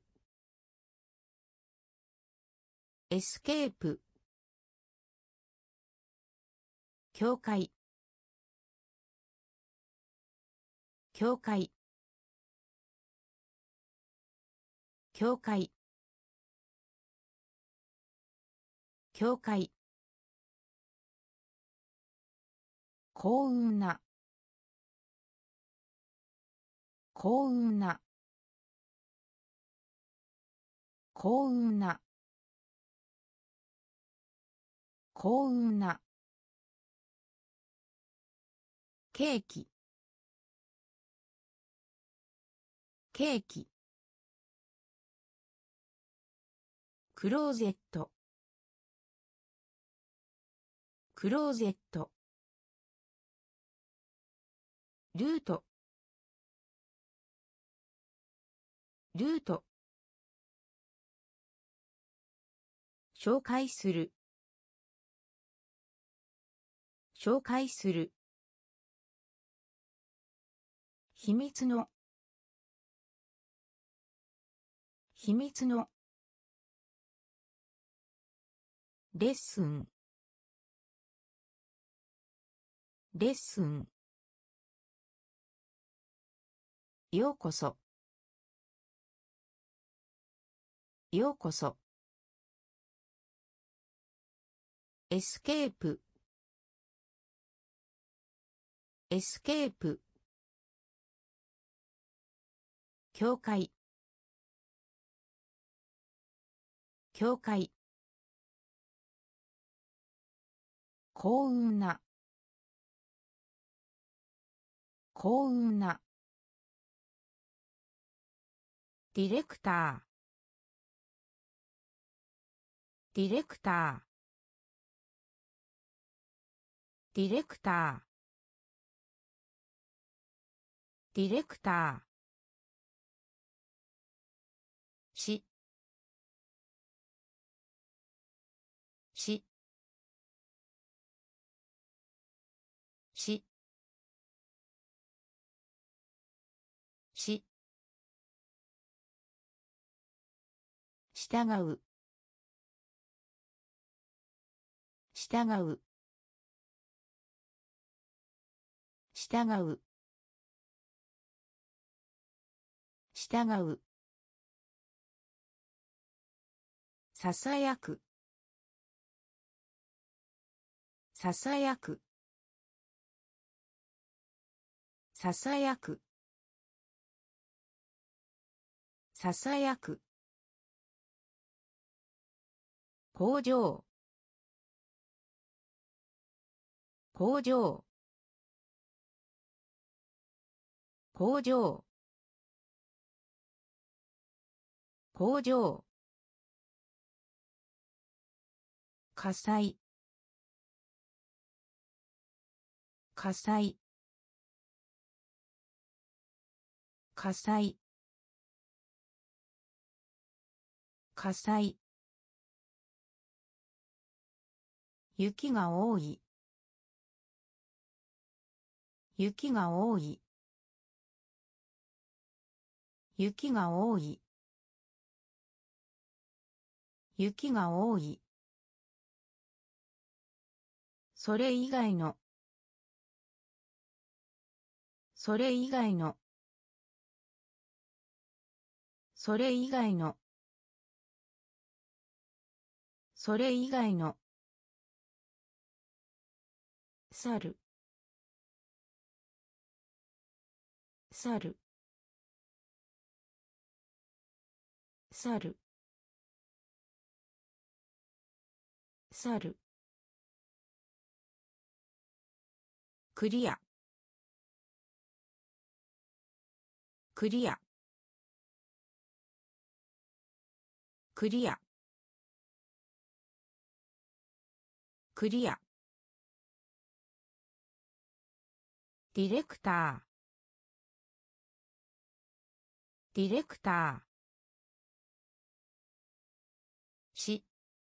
エスケープ教会教会教会教会幸運な幸運な幸運な幸運なケーキケーキクローゼットクローゼットルートルート紹介する紹介する秘密の秘密のレッスンレッスンようこそようこそエスケープエスケープ教会教会幸運な幸運なディレクターディレクターディレクターディレクターしししし従う従う従う従うささやくささやくささやくささやく工場工場工場工場火災火災火災火災雪が多い雪が多い雪が多い雪が多いそれ以外のそれ以外のそれ以外のそれ以外の猿猿猿猿クリアクリアクリアクリアディレクターディレクターし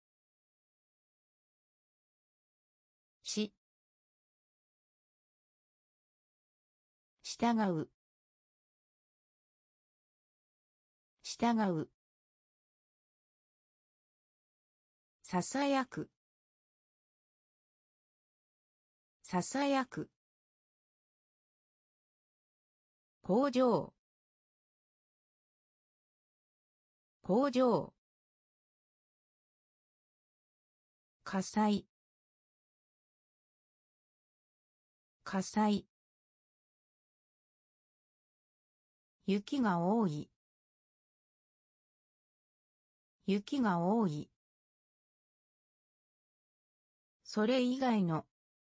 し従う従うささやくささやく工場工場火災火災雪が多い雪が多いそれ以外の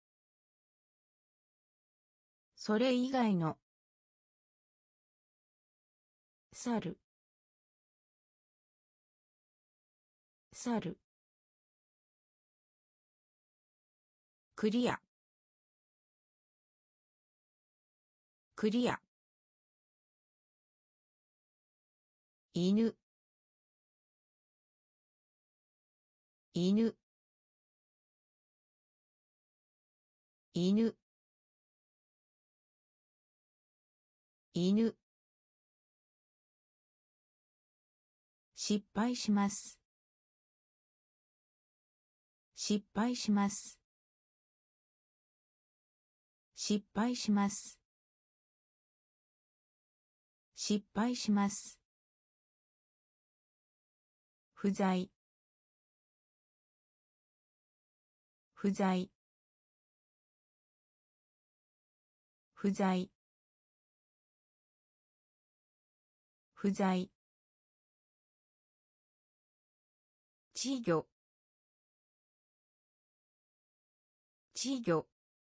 それ以外の猿猿クリアクリア犬犬犬犬失敗します失敗します失敗します失敗します不在不在不在不在稚魚稚魚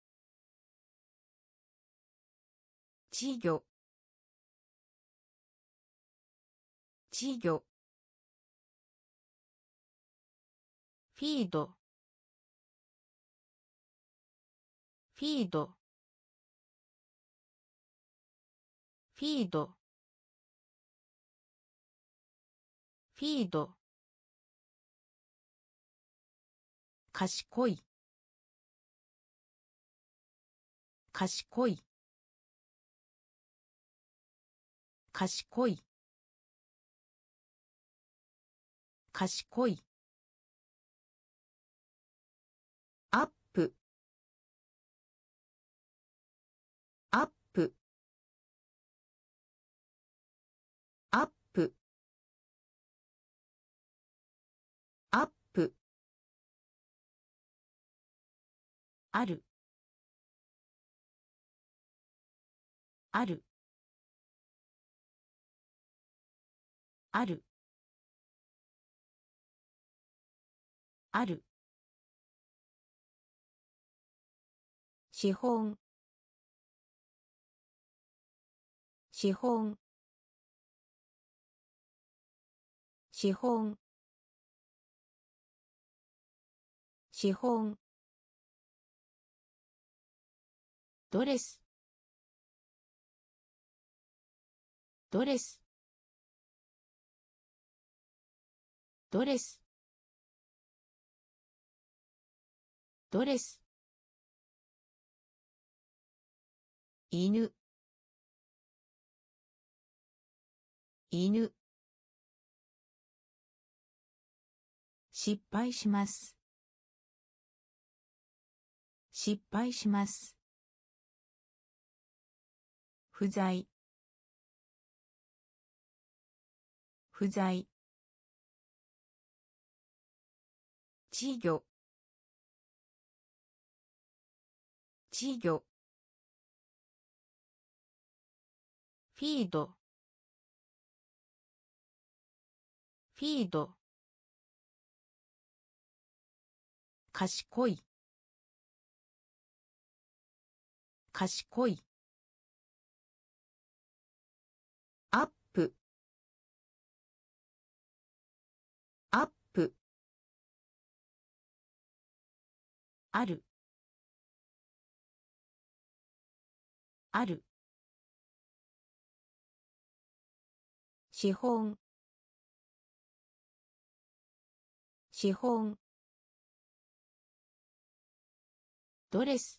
稚魚稚魚フィードフィードフィードフィード賢い賢い賢い賢いアップアップアップアップあるあるあるある資本資本資本資本ドレスドレスドレスドレス犬犬失敗します失敗します不在不在稚魚稚魚フィードフィード賢い賢いアップアップあるある資本資本ドレス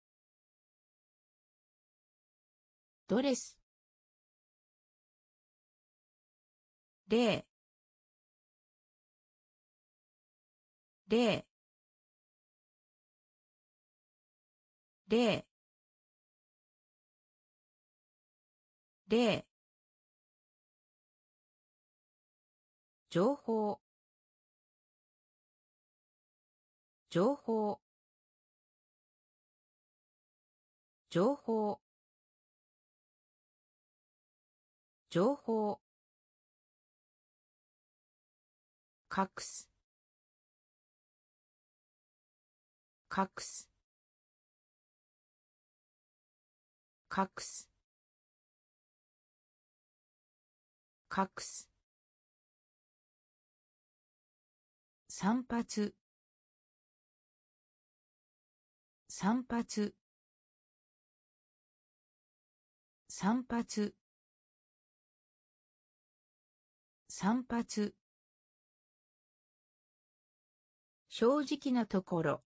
ドレス例例例例情報情報情報情報隠す隠す隠す隠す散髪散髪散髪散髪正直なところ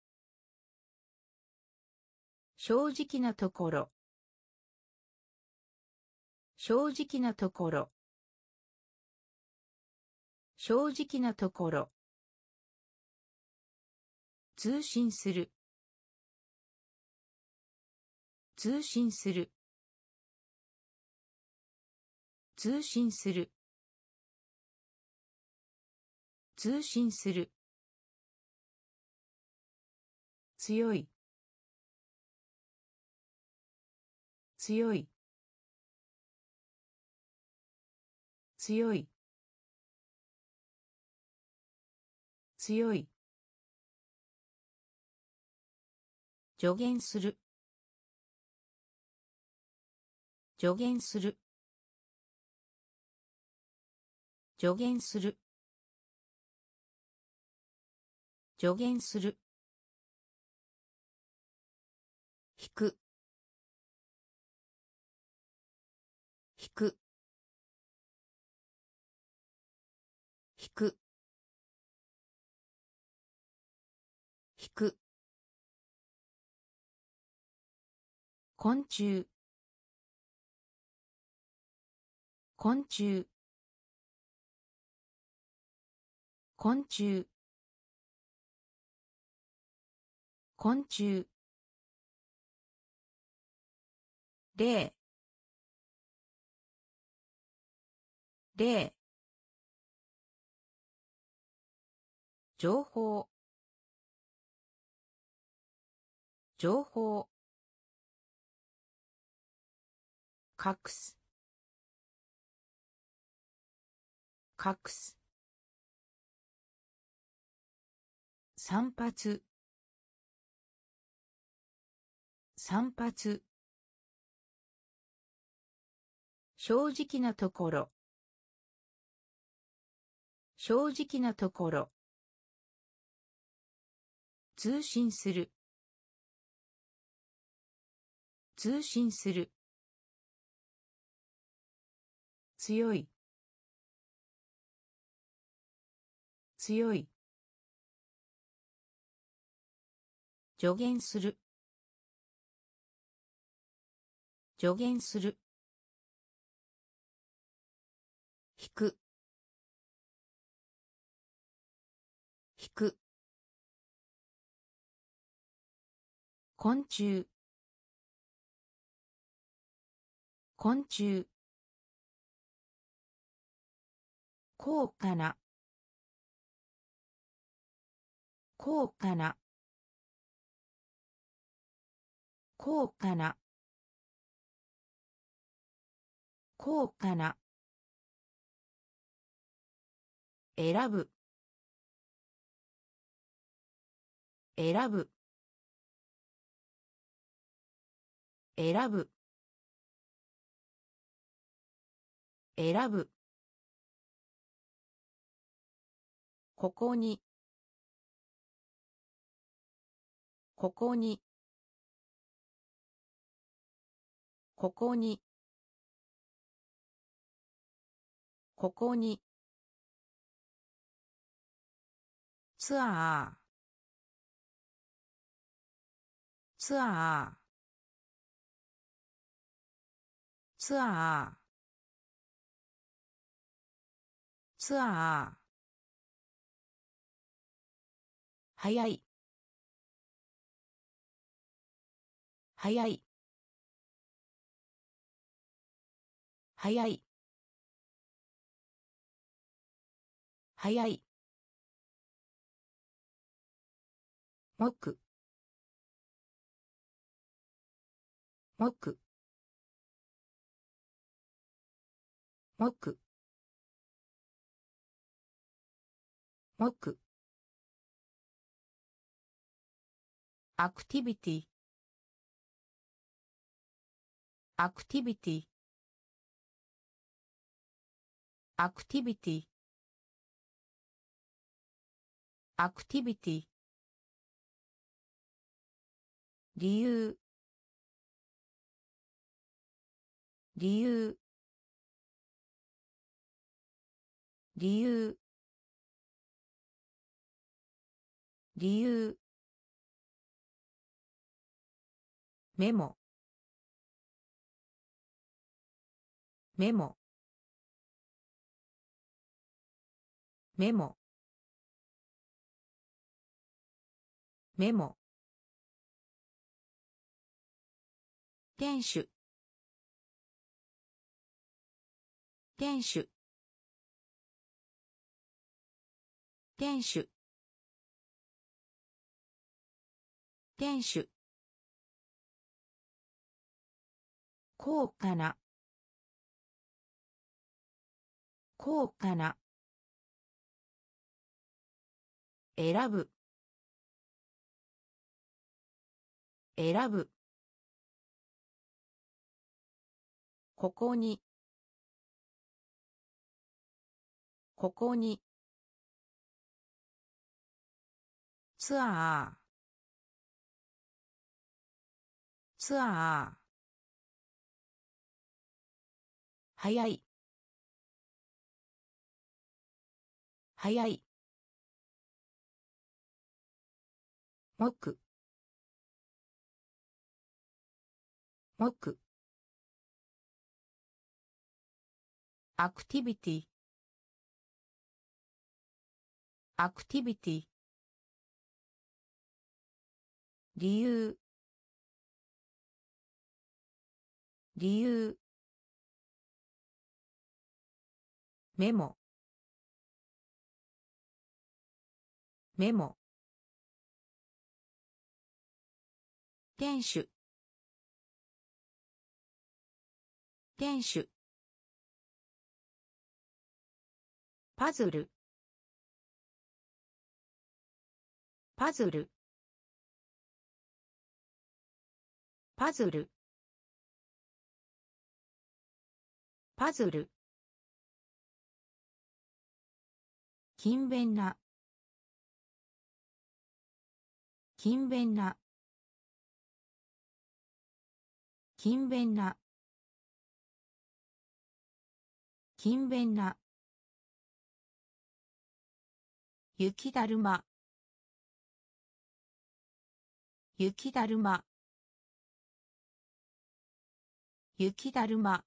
正直なところ正直なところ正直なところ通信する通信する通信する通信する強い強い強い強い助言する助言する助言する助言する引く引く引く引く昆虫昆虫昆虫昆虫例例情報情報隠す隠す散髪散髪正直なところ正直なところ通信する通信する強い強い助言する助言する引く引く昆虫昆虫高価な高価な高価な高価な選ぶ選ぶ選ぶ選ぶここにここにここにここにツアーツアーツアーツアー早い早い早い早いもくもくもくもくアクティビティアクティビティアクティビティアクティビティ理由理由理由理由メモメモメモメモ店主店主店主店主高価な高価な選ぶ選ぶここにここにツアーツアー早い早いもくもくアクティビティアクティビティ理由理由メモメモ店主店主パズルパズルパズルパズル勤勉な勤勉な勤勉な勤勉な雪だるま雪だるま雪だるま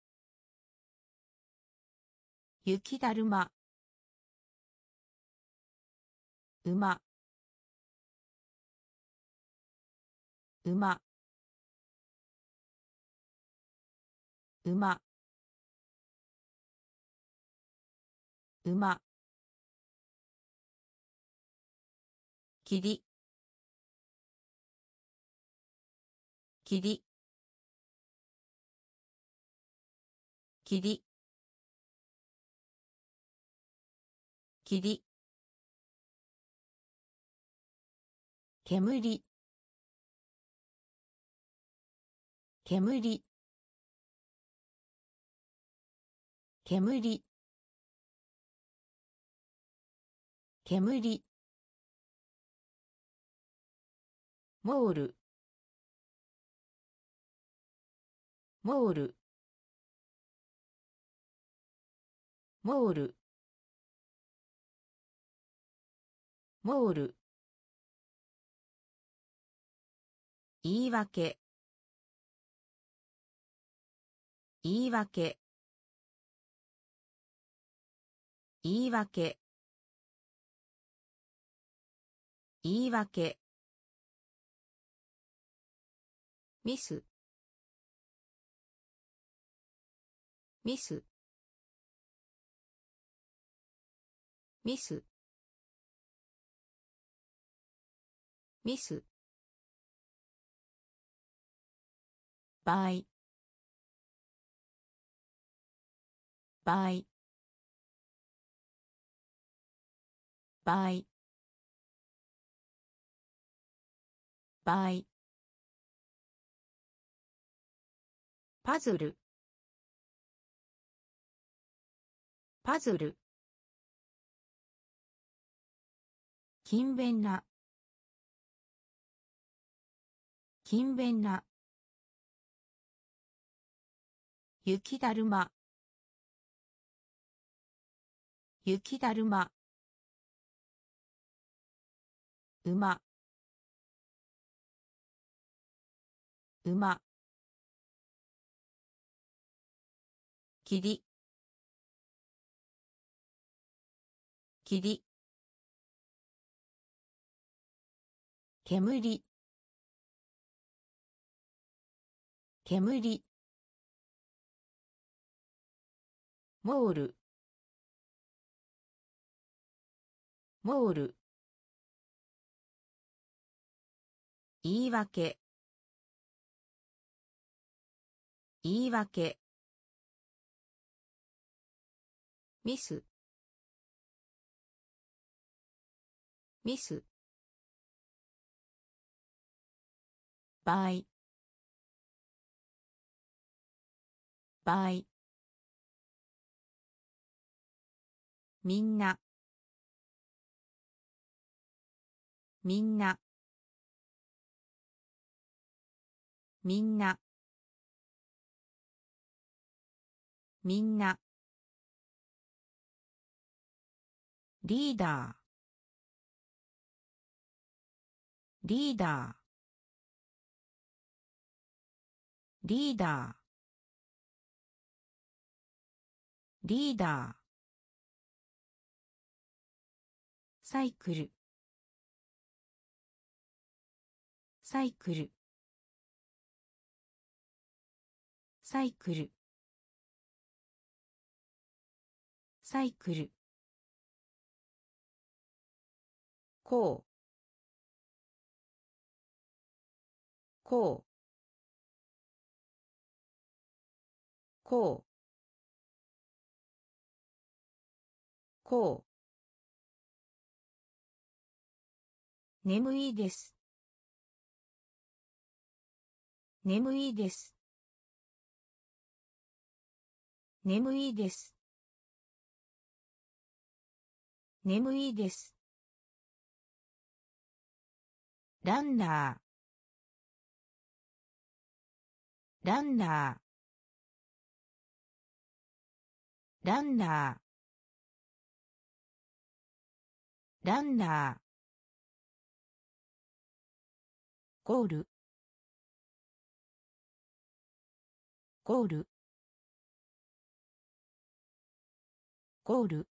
雪だるま馬馬馬馬霧霧霧霧煙煙煙煙モールモールモールモール言い訳言い訳言い訳言い訳ミスミスミスミス倍倍倍倍パズルパズル勤勉な勤勉な雪だるま雪だるま馬馬霧霧煙煙モールモール言い訳言い訳ミスミス倍倍みんなみんなみんなみんなリーダーリーダーリーダーリーダーサイクルサイクルサイクルサイクルこうこうこうこう眠いです眠いです眠いです眠いですランナーランナーランナーランナーゴールゴールゴール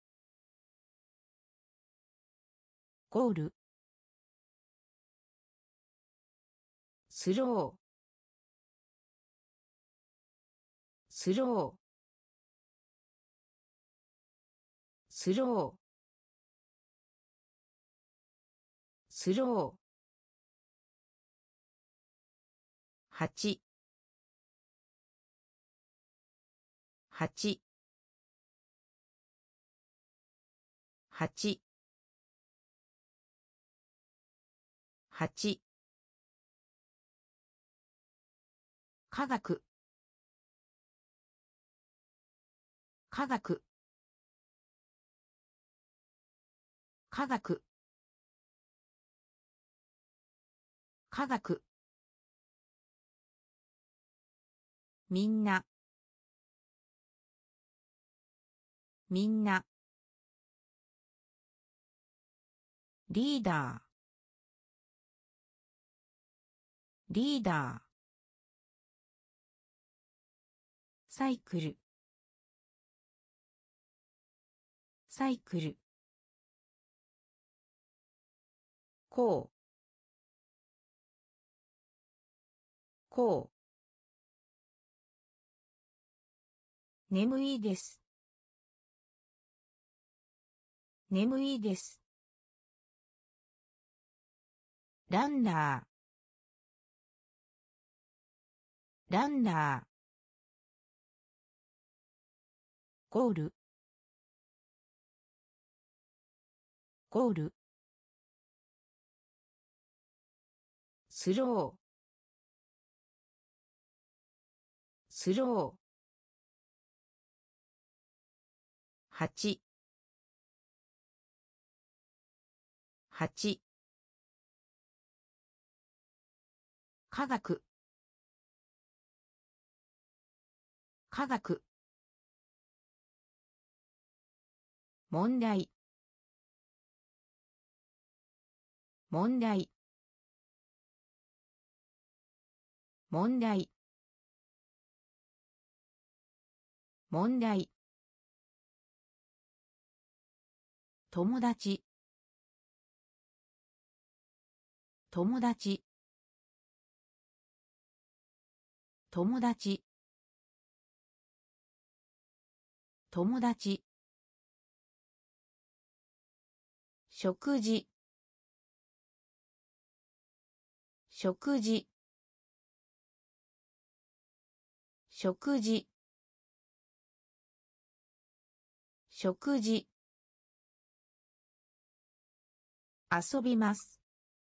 ゴールスロースロースロースロー八八八八科学科学科学科学みんなみんなリーダーリーダーサイクルサイクルこうこう眠いです眠いですランナーランナーゴールゴールスロースロー八八科学科学問題問題問題問題友達友達友達友達食事食事食事食事遊びます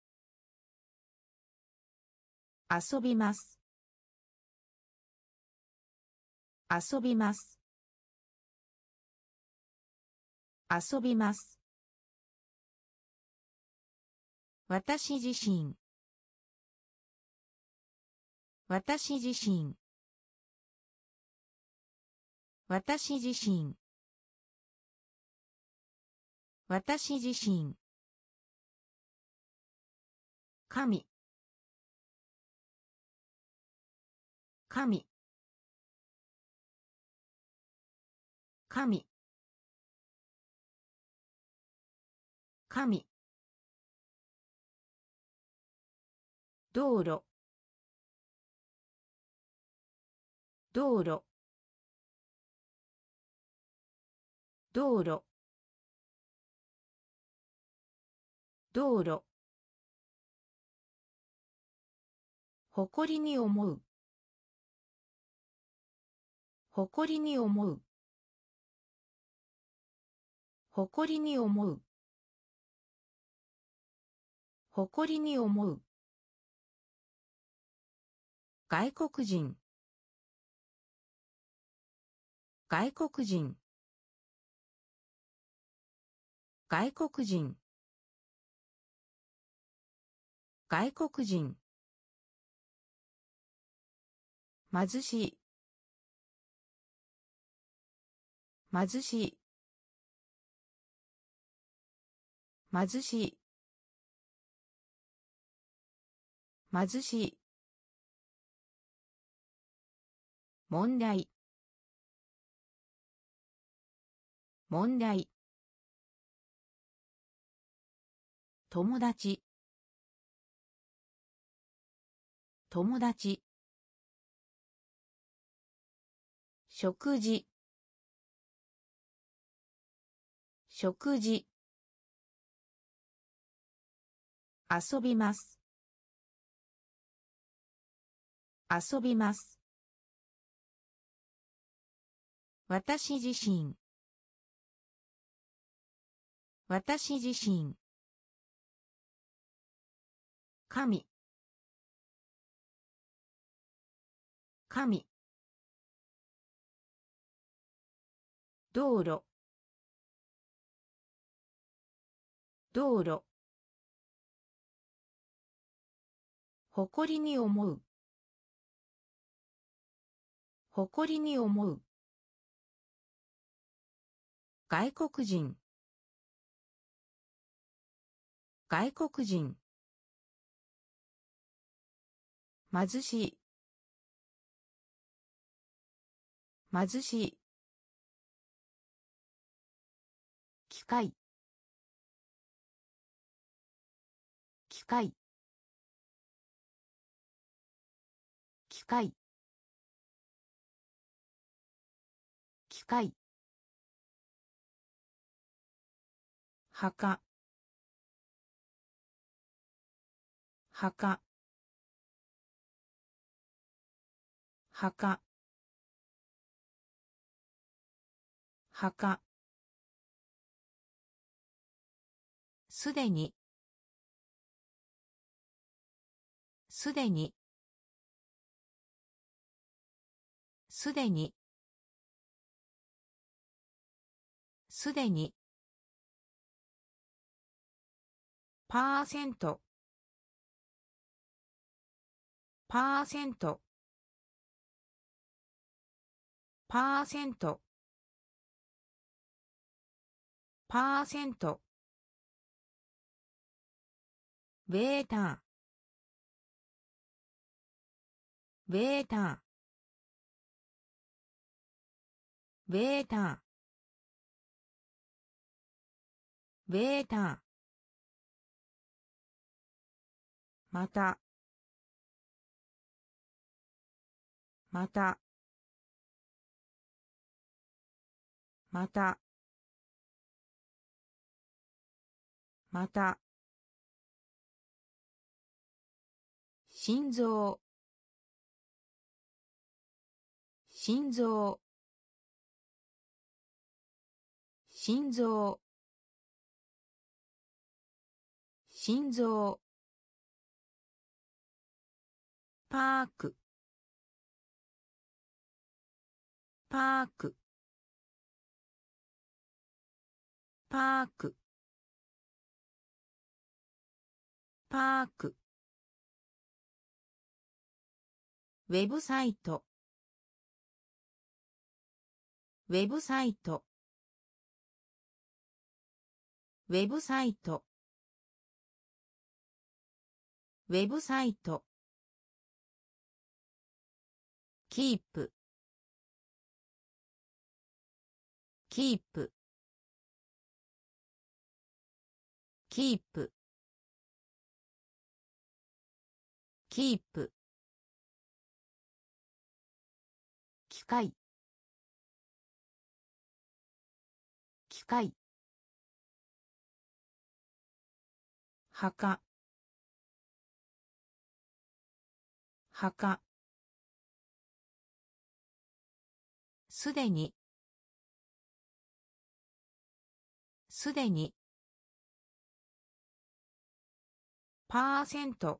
遊びます遊びます遊びます私自身私自身私自身私自身神神神神道路道路道路道路誇りに思う誇りに思う誇りに思う誇りに思う外国人外国人外国人外国人貧しい貧しい貧しい貧しい問題問題友達友達食事食事遊びます遊びます。私自身。私自身。神。神。道路。道路。誇りに思う。誇りに思う。外国人。外国人。貧しい。貧しい。機械。機械。機械。機械。墓。墓。墓。墓。すでに。すでに。すでに。すでに。パーセント。パーセント。パーセント。パーセント。ベータ。ベータ。ベータ。ベータ。また。また。また。また。心臓。心臓。心臓。心臓。パーク。パーク。パーク。パーク。ウェブサイト。ウェブサイト。ウェブサイト。ウェブサイト。キープ。キープ。キープ。キープ。機械。機械。墓。墓。すでに。すでに。パーセント。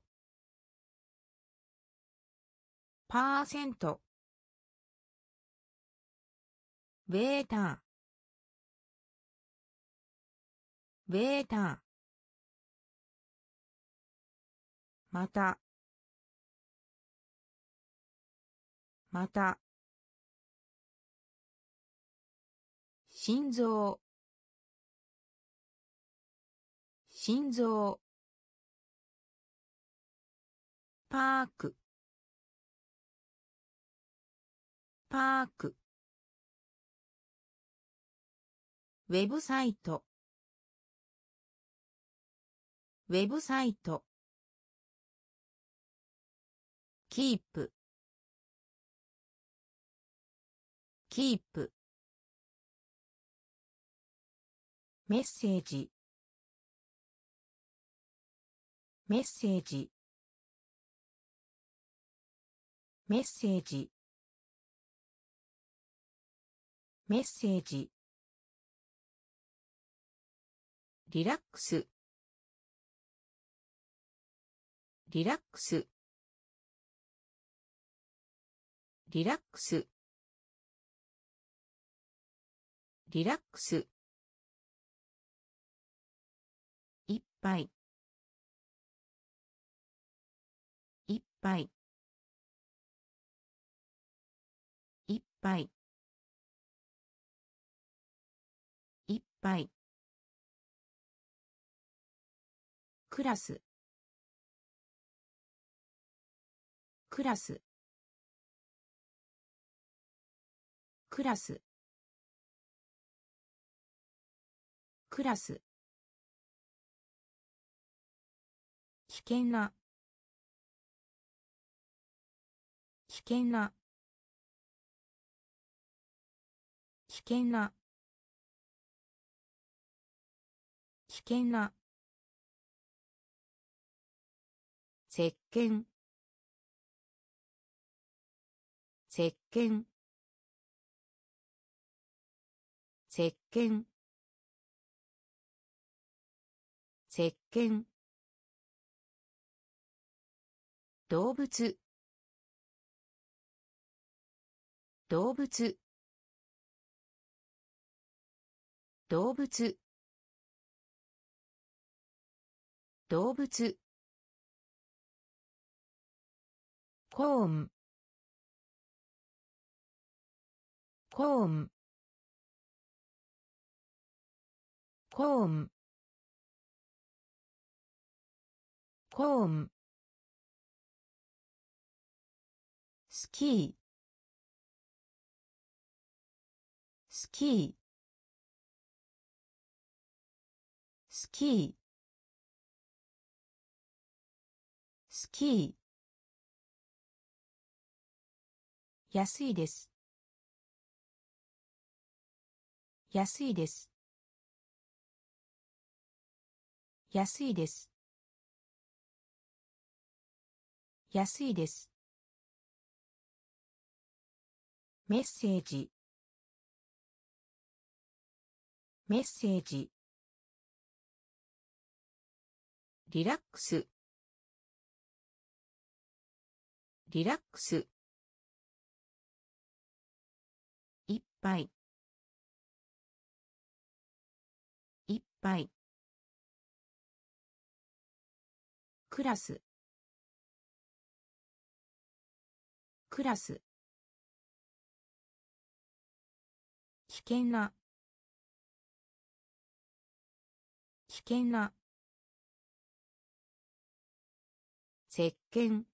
パーセント。ベータ。ベータ。また。また。心臓。心臓。パーク。パーク。ウェブサイト。ウェブサイト。キープ。キープ。メッセージ。メッセージ。 メッセージメッセージリラックスリラックスリラックスリラックスいっぱいいっぱいいっぱいいっぱいクラスクラスクラスクラス危険な危険な危険な危険な石鹸石鹸石鹸石鹸動物動物動物動物コーンコーンコーンコーンスキースキースキースキー安いです安いです安いです安いですメッセージメッセージリラックスリラックスいっぱいいっぱいクラスクラス危険な危険な石鹸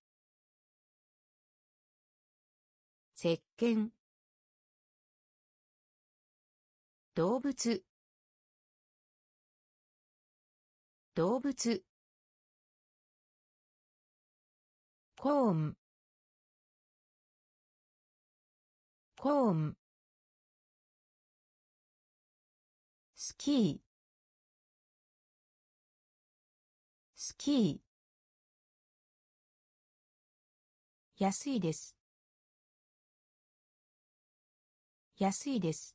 石鹸動物動物コーンコーンスキースキー安いです安いです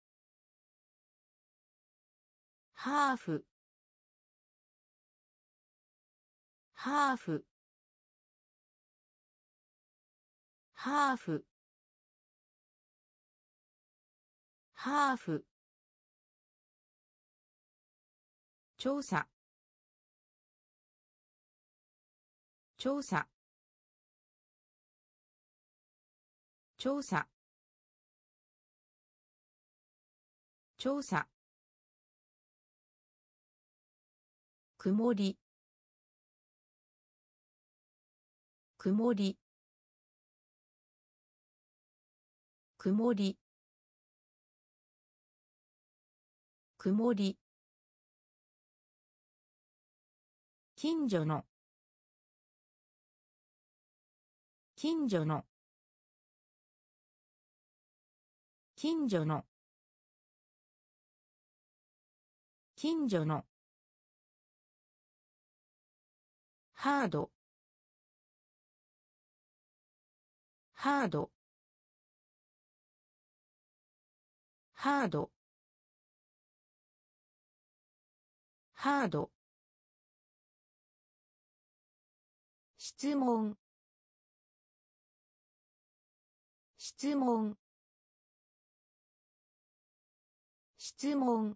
ハーフハーフハーフハーフ調査調査調査調査曇り曇り曇り曇り近所の近所の近所の近所のハードハードハードハード質問質問質問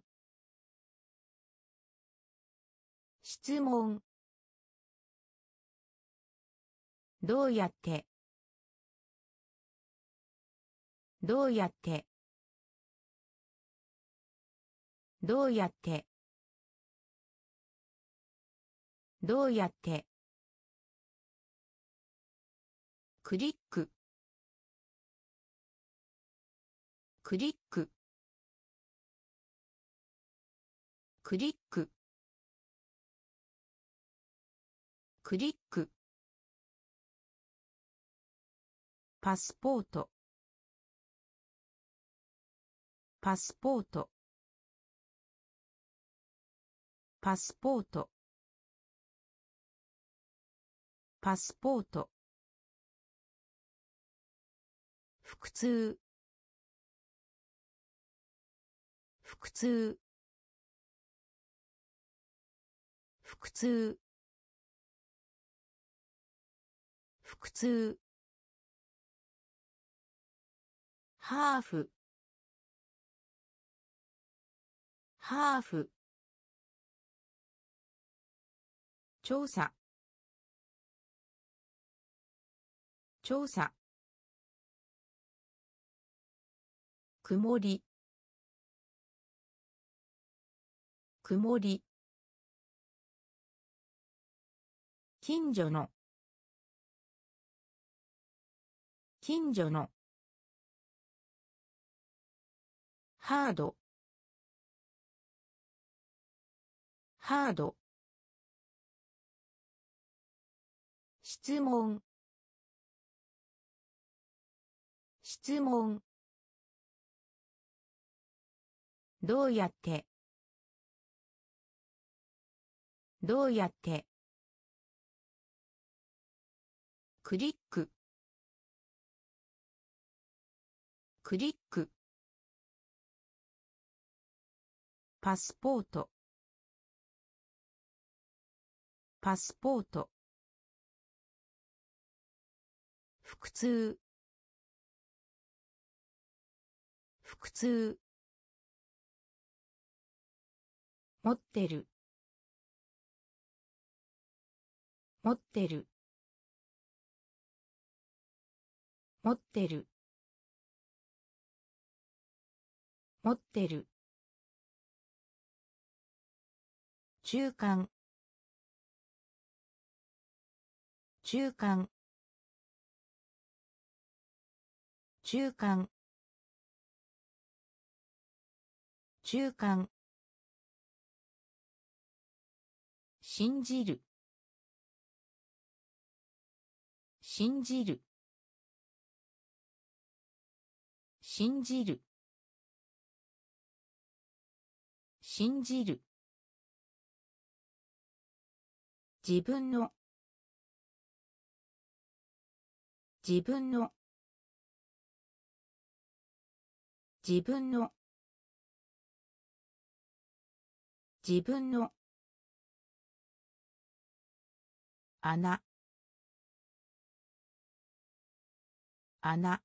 質問どうやってどうやってどうやってどうやってクリッククリッククリッククリックパスポートパスポートパスポートパスポート腹痛腹痛腹痛腹痛ハーフハーフ調査調査曇り曇り近所の近所のハードハード質問質問どうやってどうやってクリッククリックパスポートパスポート腹痛腹痛持ってる持ってる持ってる持ってる中間中間中間中間信じる信じる信じる信じる自分の自分の自分の自分の穴穴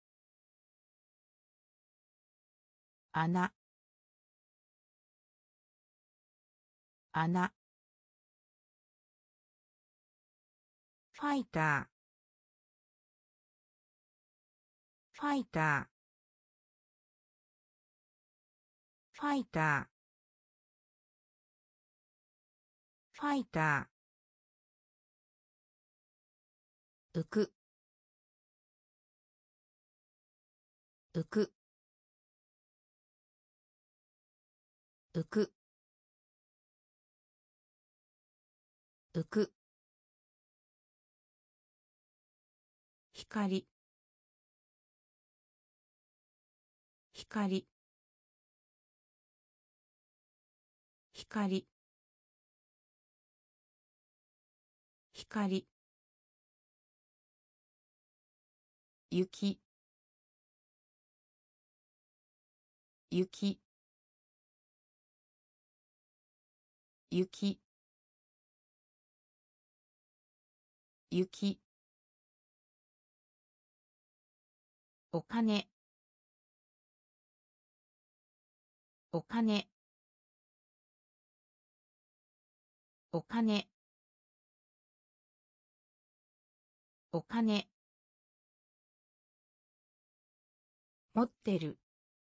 穴穴ファイターファイターファイターファイター浮く浮く浮く浮く光光光光雪雪雪雪お金お金お金お金持ってる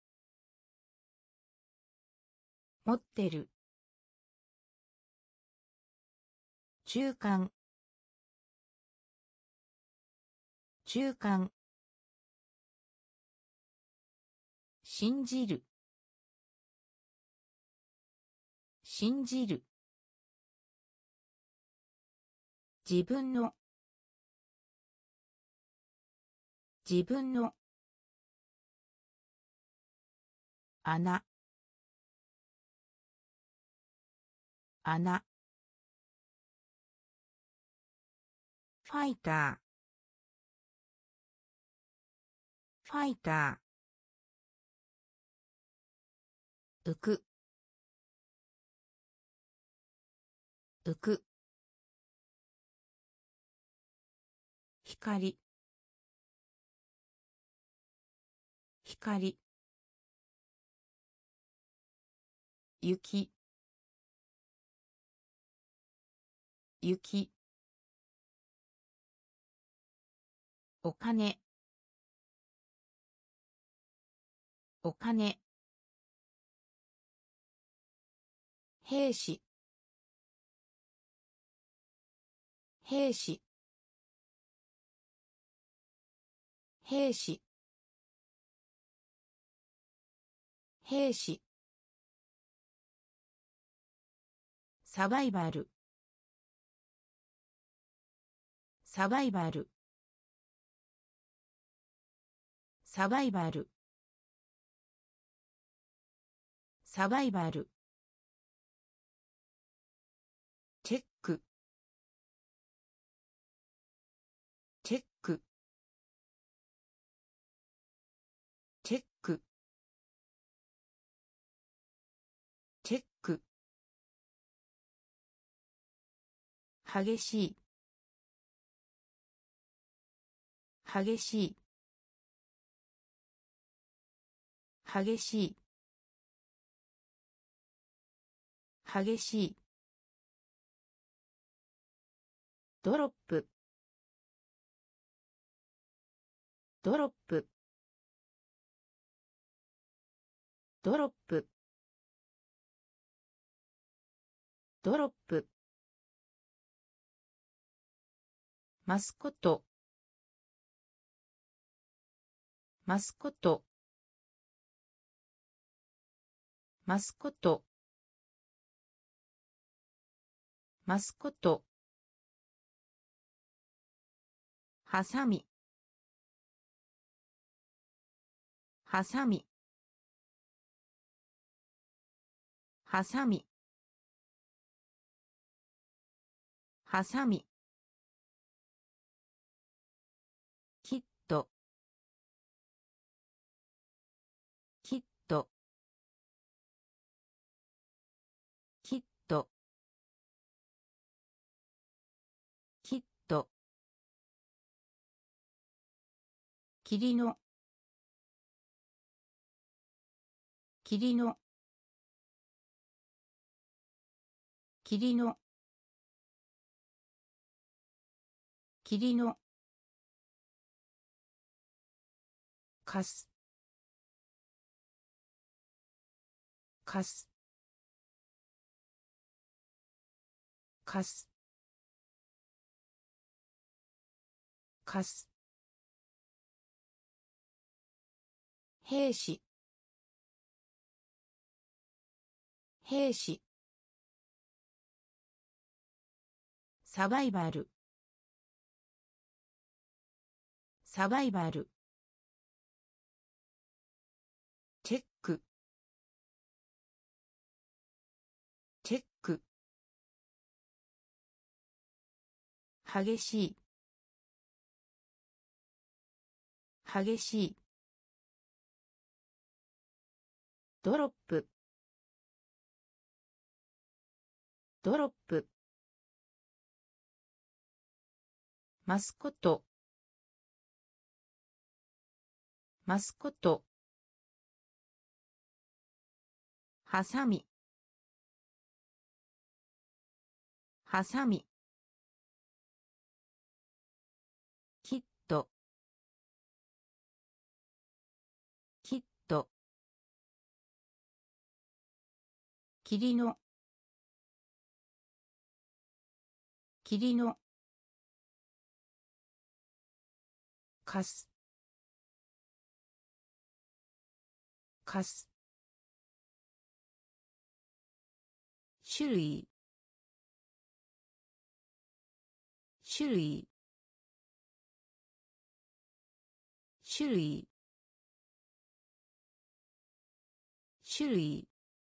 持ってる中間中間信じる信じる自分の自分の穴穴ファイターファイター浮く浮く光光雪雪お金お金兵士兵士兵士兵士サバイバルサバイバルサバイバルサバイバルチェックチェックチェックチェック激しい激しい激しい激しいドロップドロップドロップドロップマスコットマスコットマスコットマスコットはさみはさみはさみはさみきっときっときっときっと霧の霧の霧の霧のかすかすかすかす兵士兵士サバイバルサバイバルチェックチェック激しい激しいドロップドロップマスコットマスコットハサミハサミキットキット霧の霧のかすかす種類種類種類種類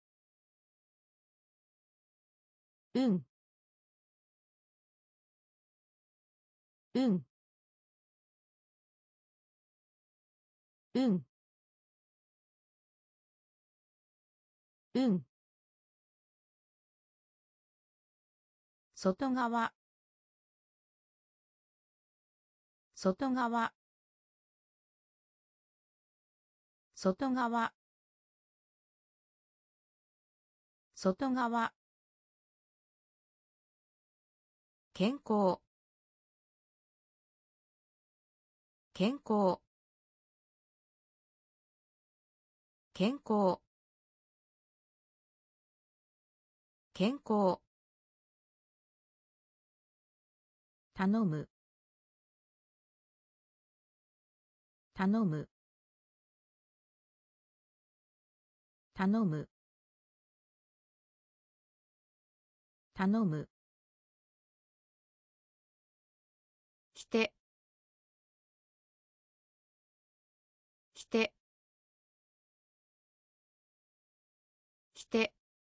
うんうんうんうん外側外側外側外側健康健康健康健康頼む頼む頼む頼む来て来て来て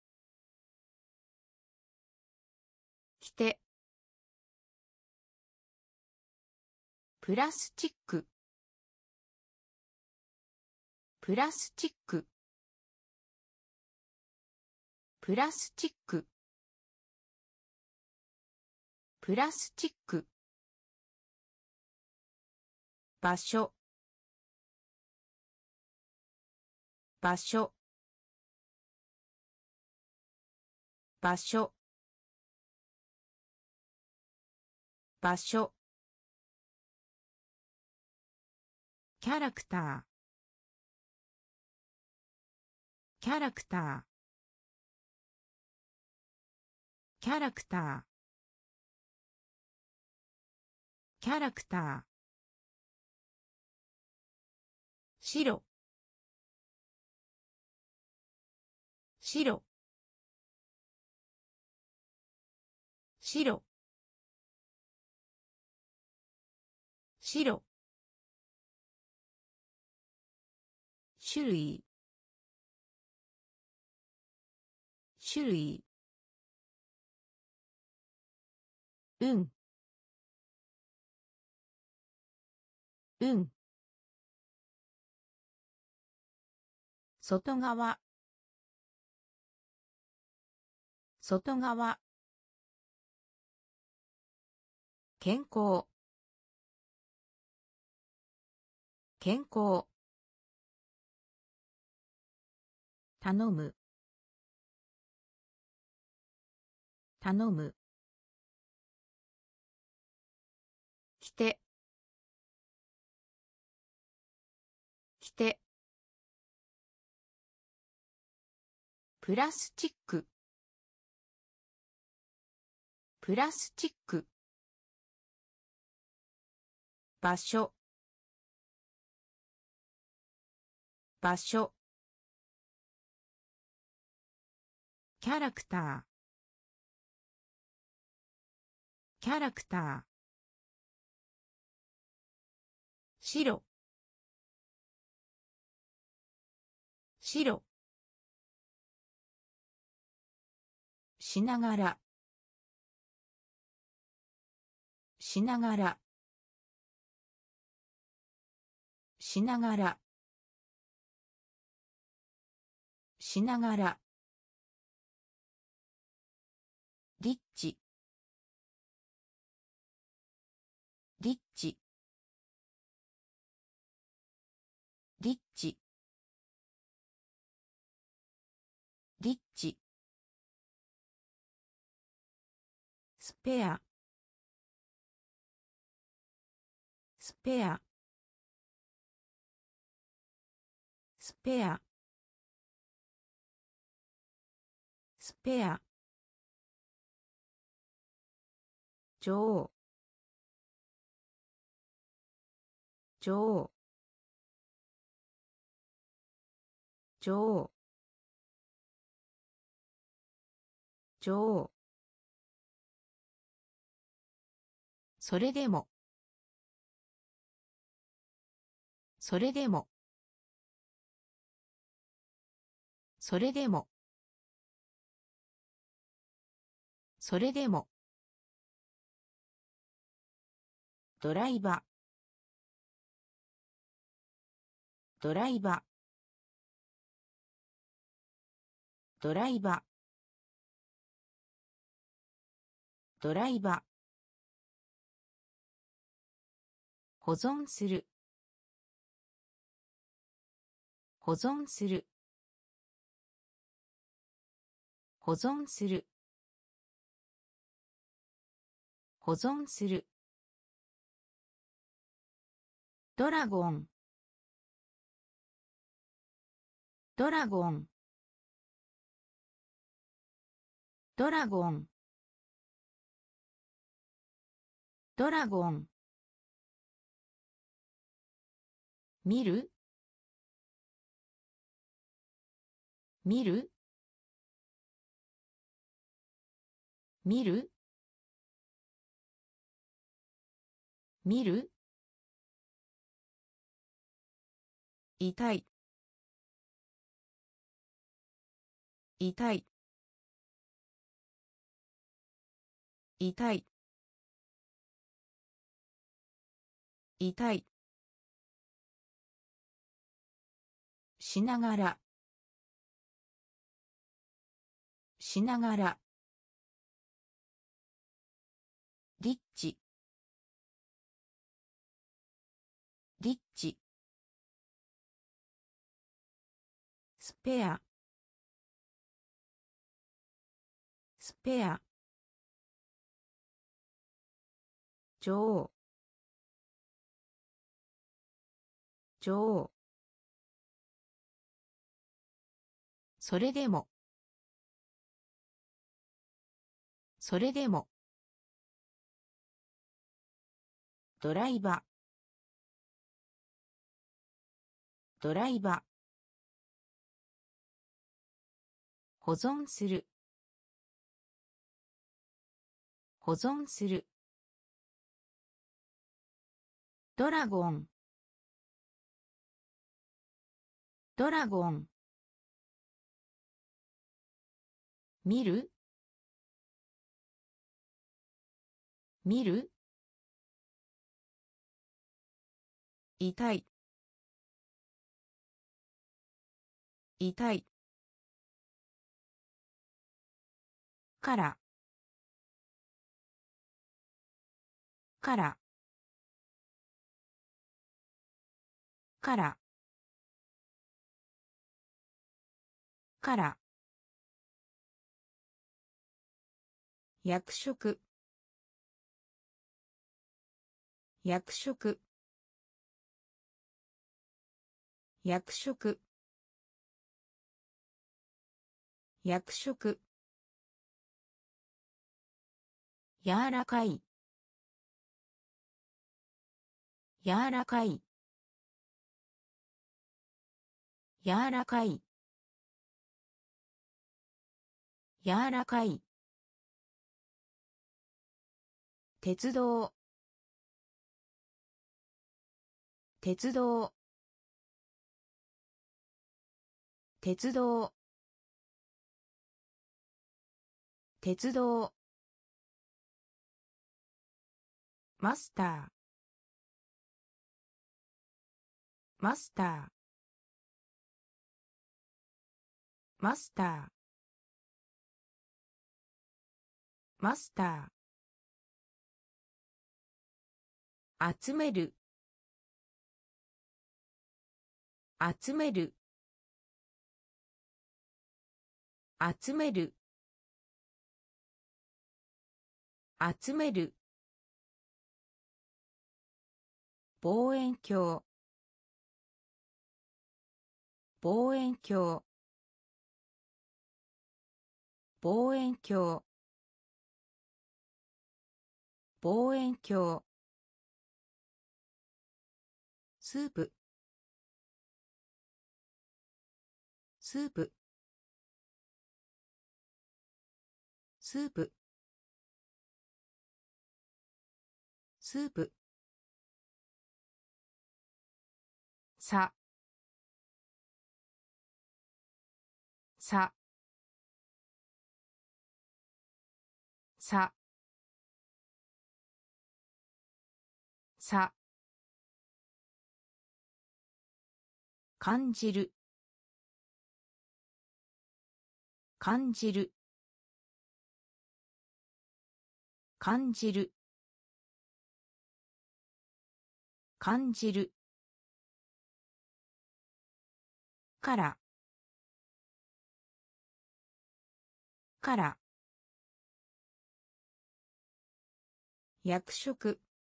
来てプラスチックプラスチックプラスチックプラスチック場所場所場所場所キャラクターキャラクターキャラクターキャラクター白白白白種類種類うんうん外側外側健康健康頼む頼む来て来てプラスチックプラスチック場所場所キャラクターキャラクター白白しながらしながらしながらしながらリッチリッチリッチリッチスペアスペアスペアスペア女王女王女王女王それでもそれでもそれでもそれでもドライバードライバードライバードライバー保存する保存する保存する保存するドラゴンドラゴンドラゴンドラゴン見る見る見る見る痛い痛い痛い痛いしながらしながらリッチリッチスペアスペア女王女王それでもそれでもドライバードライバー保存する保存するドラゴンドラゴン見る見る痛い痛いからからからから役職役職役職役職柔らかい柔らかい柔らかい柔らかい鉄道鉄道鉄道鉄道マスターマスターマスターマスター集める集める集める集める望遠鏡望遠鏡望遠鏡望遠鏡スープスープスープスープささささ感じる感じる感じる感じるからから役職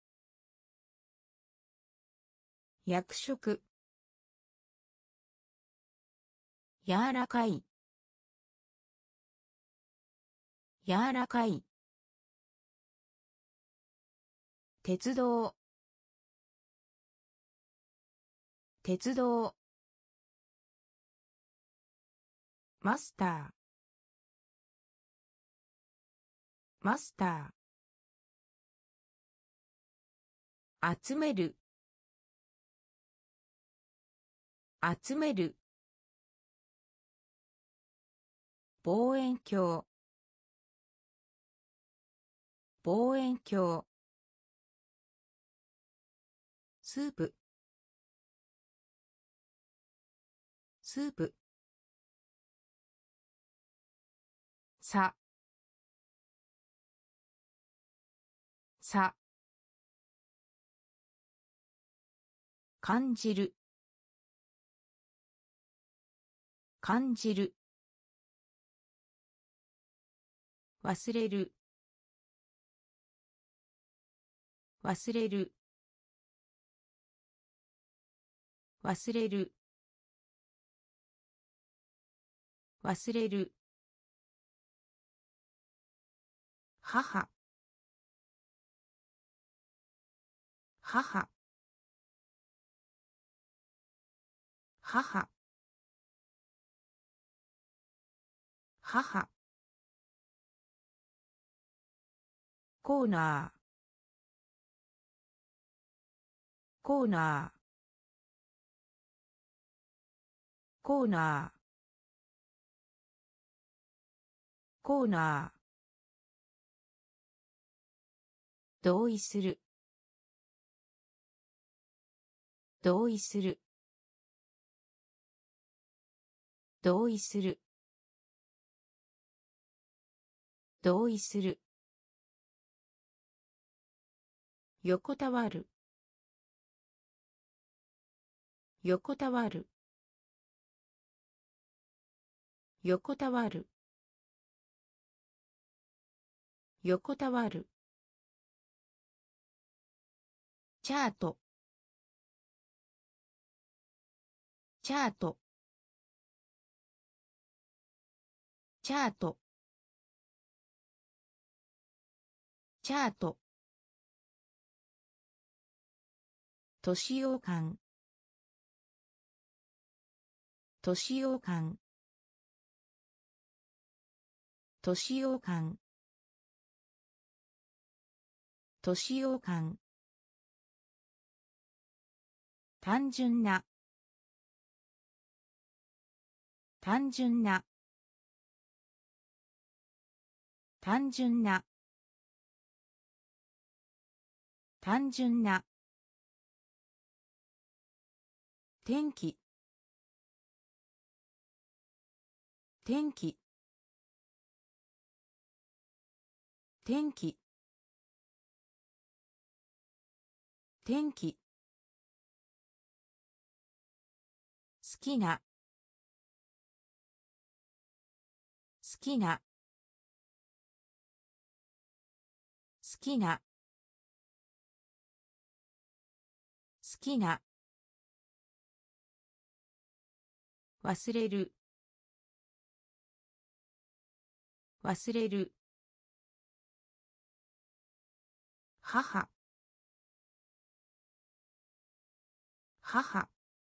役職柔らかい柔らかい鉄道鉄道マスターマスター集める集める望遠鏡望遠鏡スープスープささ感じる感じる忘れる忘れる忘れる忘れる母母母母コーナーコーナーコーナーコーナー同意する同意する同意する同意する横たわる横たわる横たわる横たわるチャートチャートチャートチャート年用感年用感年用感年用感単純な単純な単純な単純な天気天気天気天気好きな好きな好きな好きな忘れる忘れる母母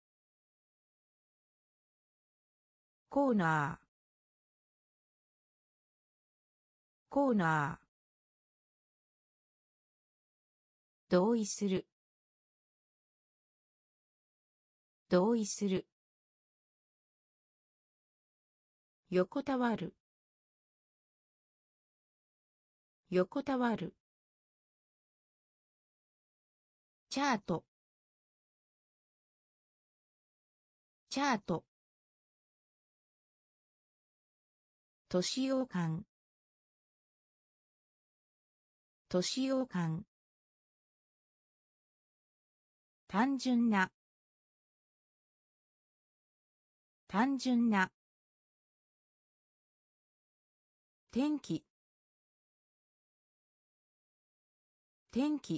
コーナーコーナー同意する同意する横たわる横たわるチャートチャート年用感年用感単純な単純な天気天気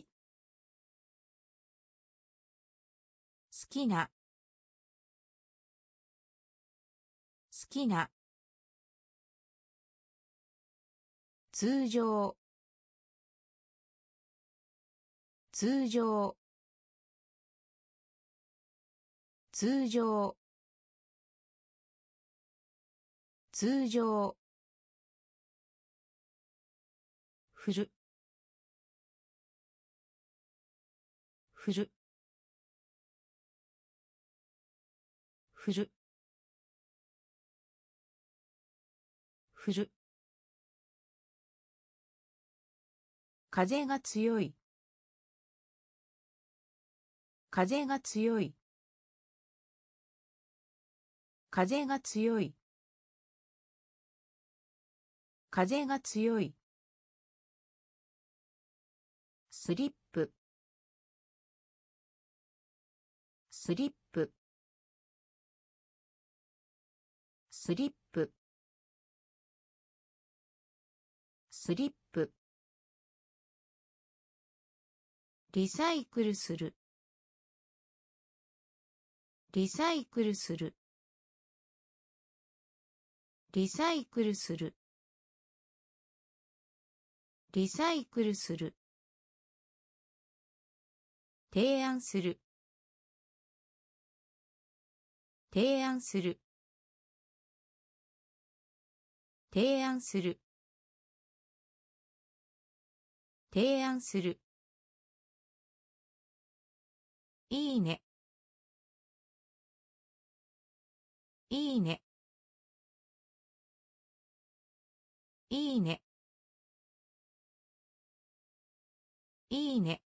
好きな好きな通常通常通常通常振る振る振る振る風が強い風が強い風が強い風が強いスリップスリップスリップスリップリサイクルするリサイクルするリサイクルするリサイクルする提案する提案する提案する提案するいいねいいねいいねいいね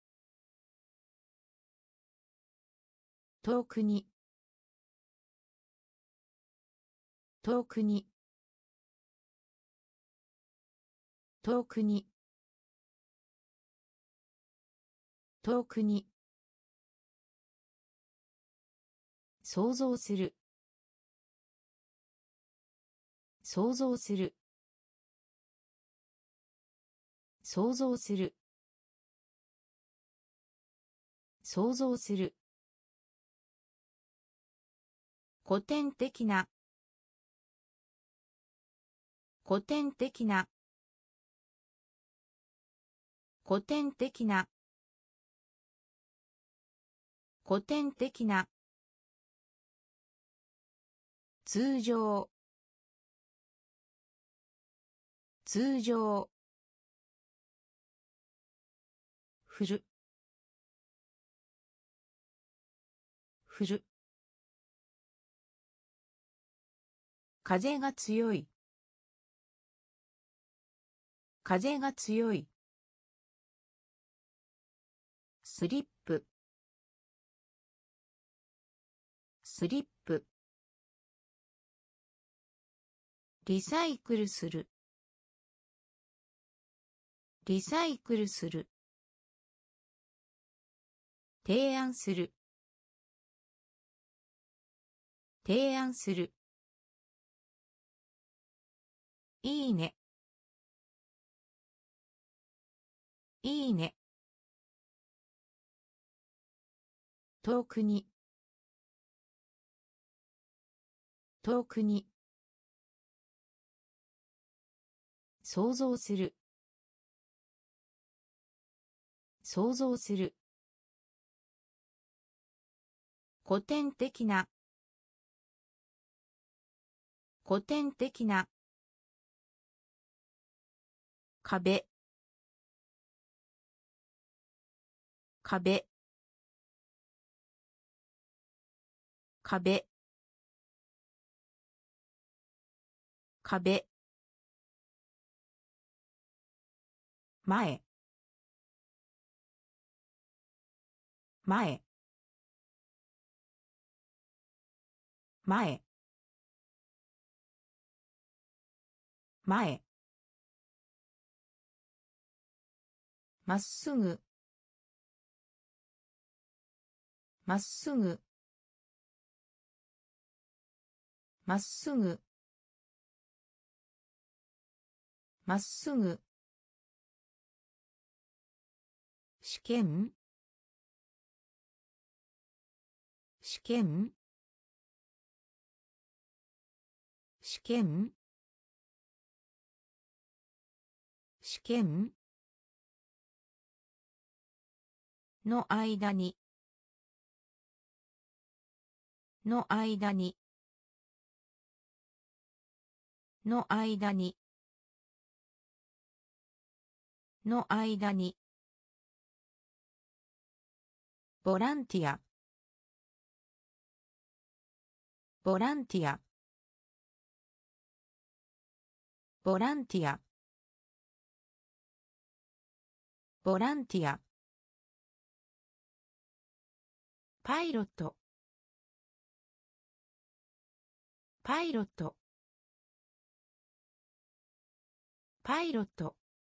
遠くに遠くに遠くに遠くに想像する想像する想像する想像する古典的な古典的な古典的な古典的な通常通常振る振る風が強い風が強いスリップスリップ、リサイクルする、リサイクルする、提案する、提案する、いいね、いいね、遠くに、遠くに、想像する、想像する、古典的な、古典的な、壁、壁、壁、壁、前、前、前、前、まっすぐ、まっすぐ、まっすぐ、まっすぐ、試験、試験、試験、試験の間に、の間に、の間に、の間に、ボランティア、ボランティア、ボランティア、ボランティア、パイロット、パイロット、パイロット、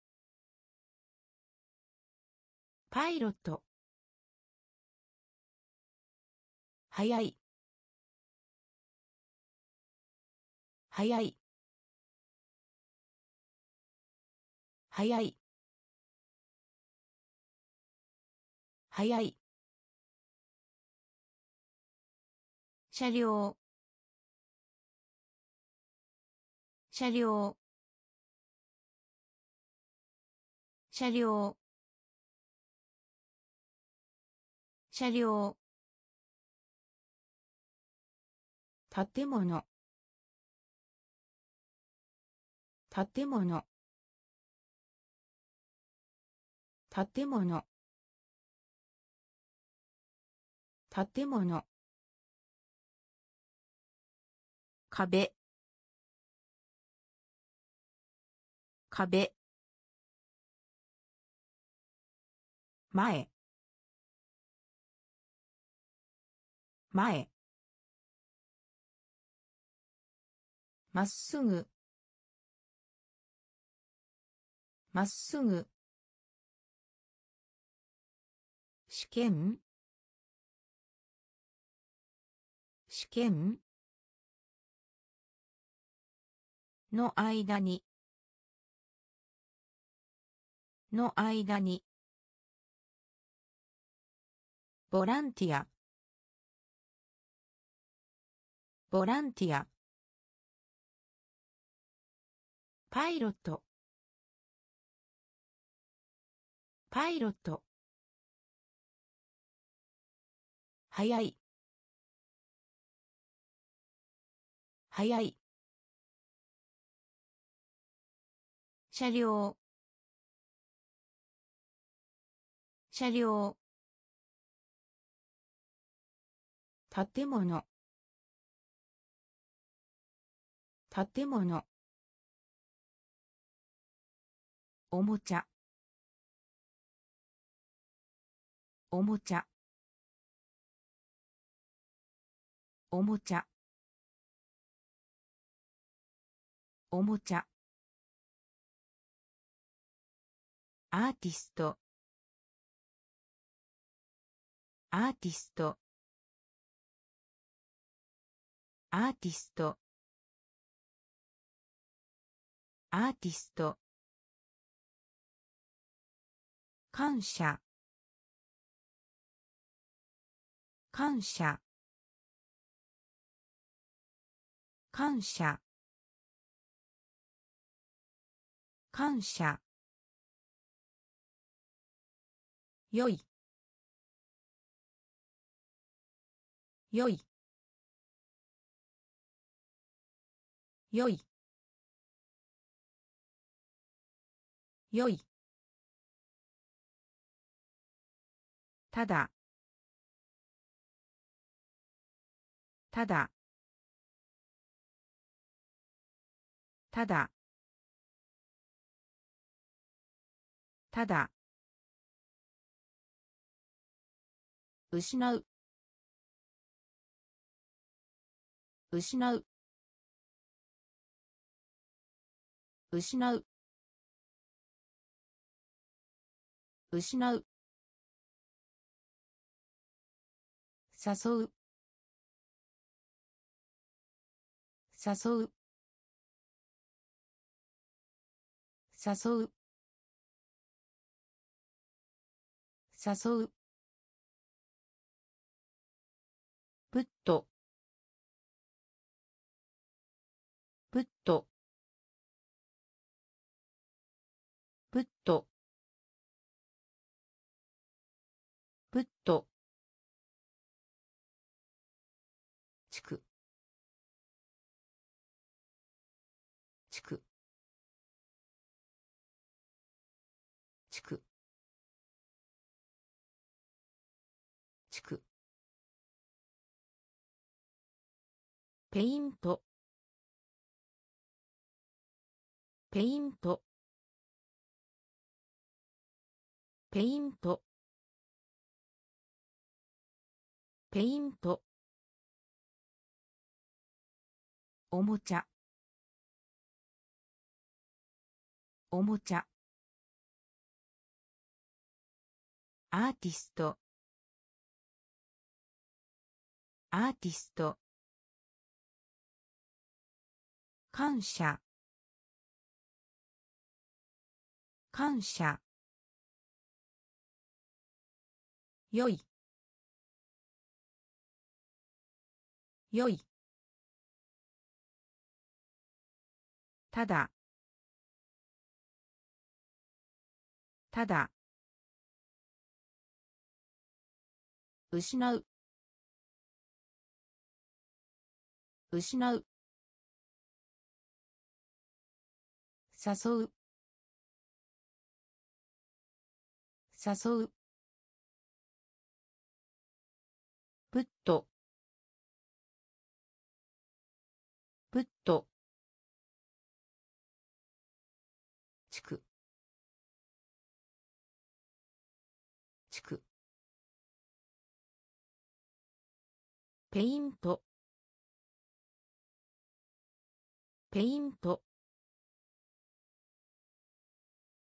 パイロット、速い、速い、速い、速い、車両、車両、車両、車両、建物、建物、建物、建物、壁、壁、前、前、まっすぐ、まっすぐ、試験、試験の間に、の間に、ボランティア、ボランティア、パイロット、パイロット、速い、速い、車両、車両、建物、建物、おもちゃ、おもちゃ、 おもちゃおもちゃアーティストアーティストアーティストアーティスト感謝感謝感謝感謝よいよいよいよいただただただただ失う失う失う失う誘う誘う誘う誘うプットプットプットプット地区地区地区地区ペイントペイントペイントペイントおもちゃおもちゃアーティストアーティスト感謝感謝よいよいただただ失う失う誘う誘うプットプット地区地区ペイントペイント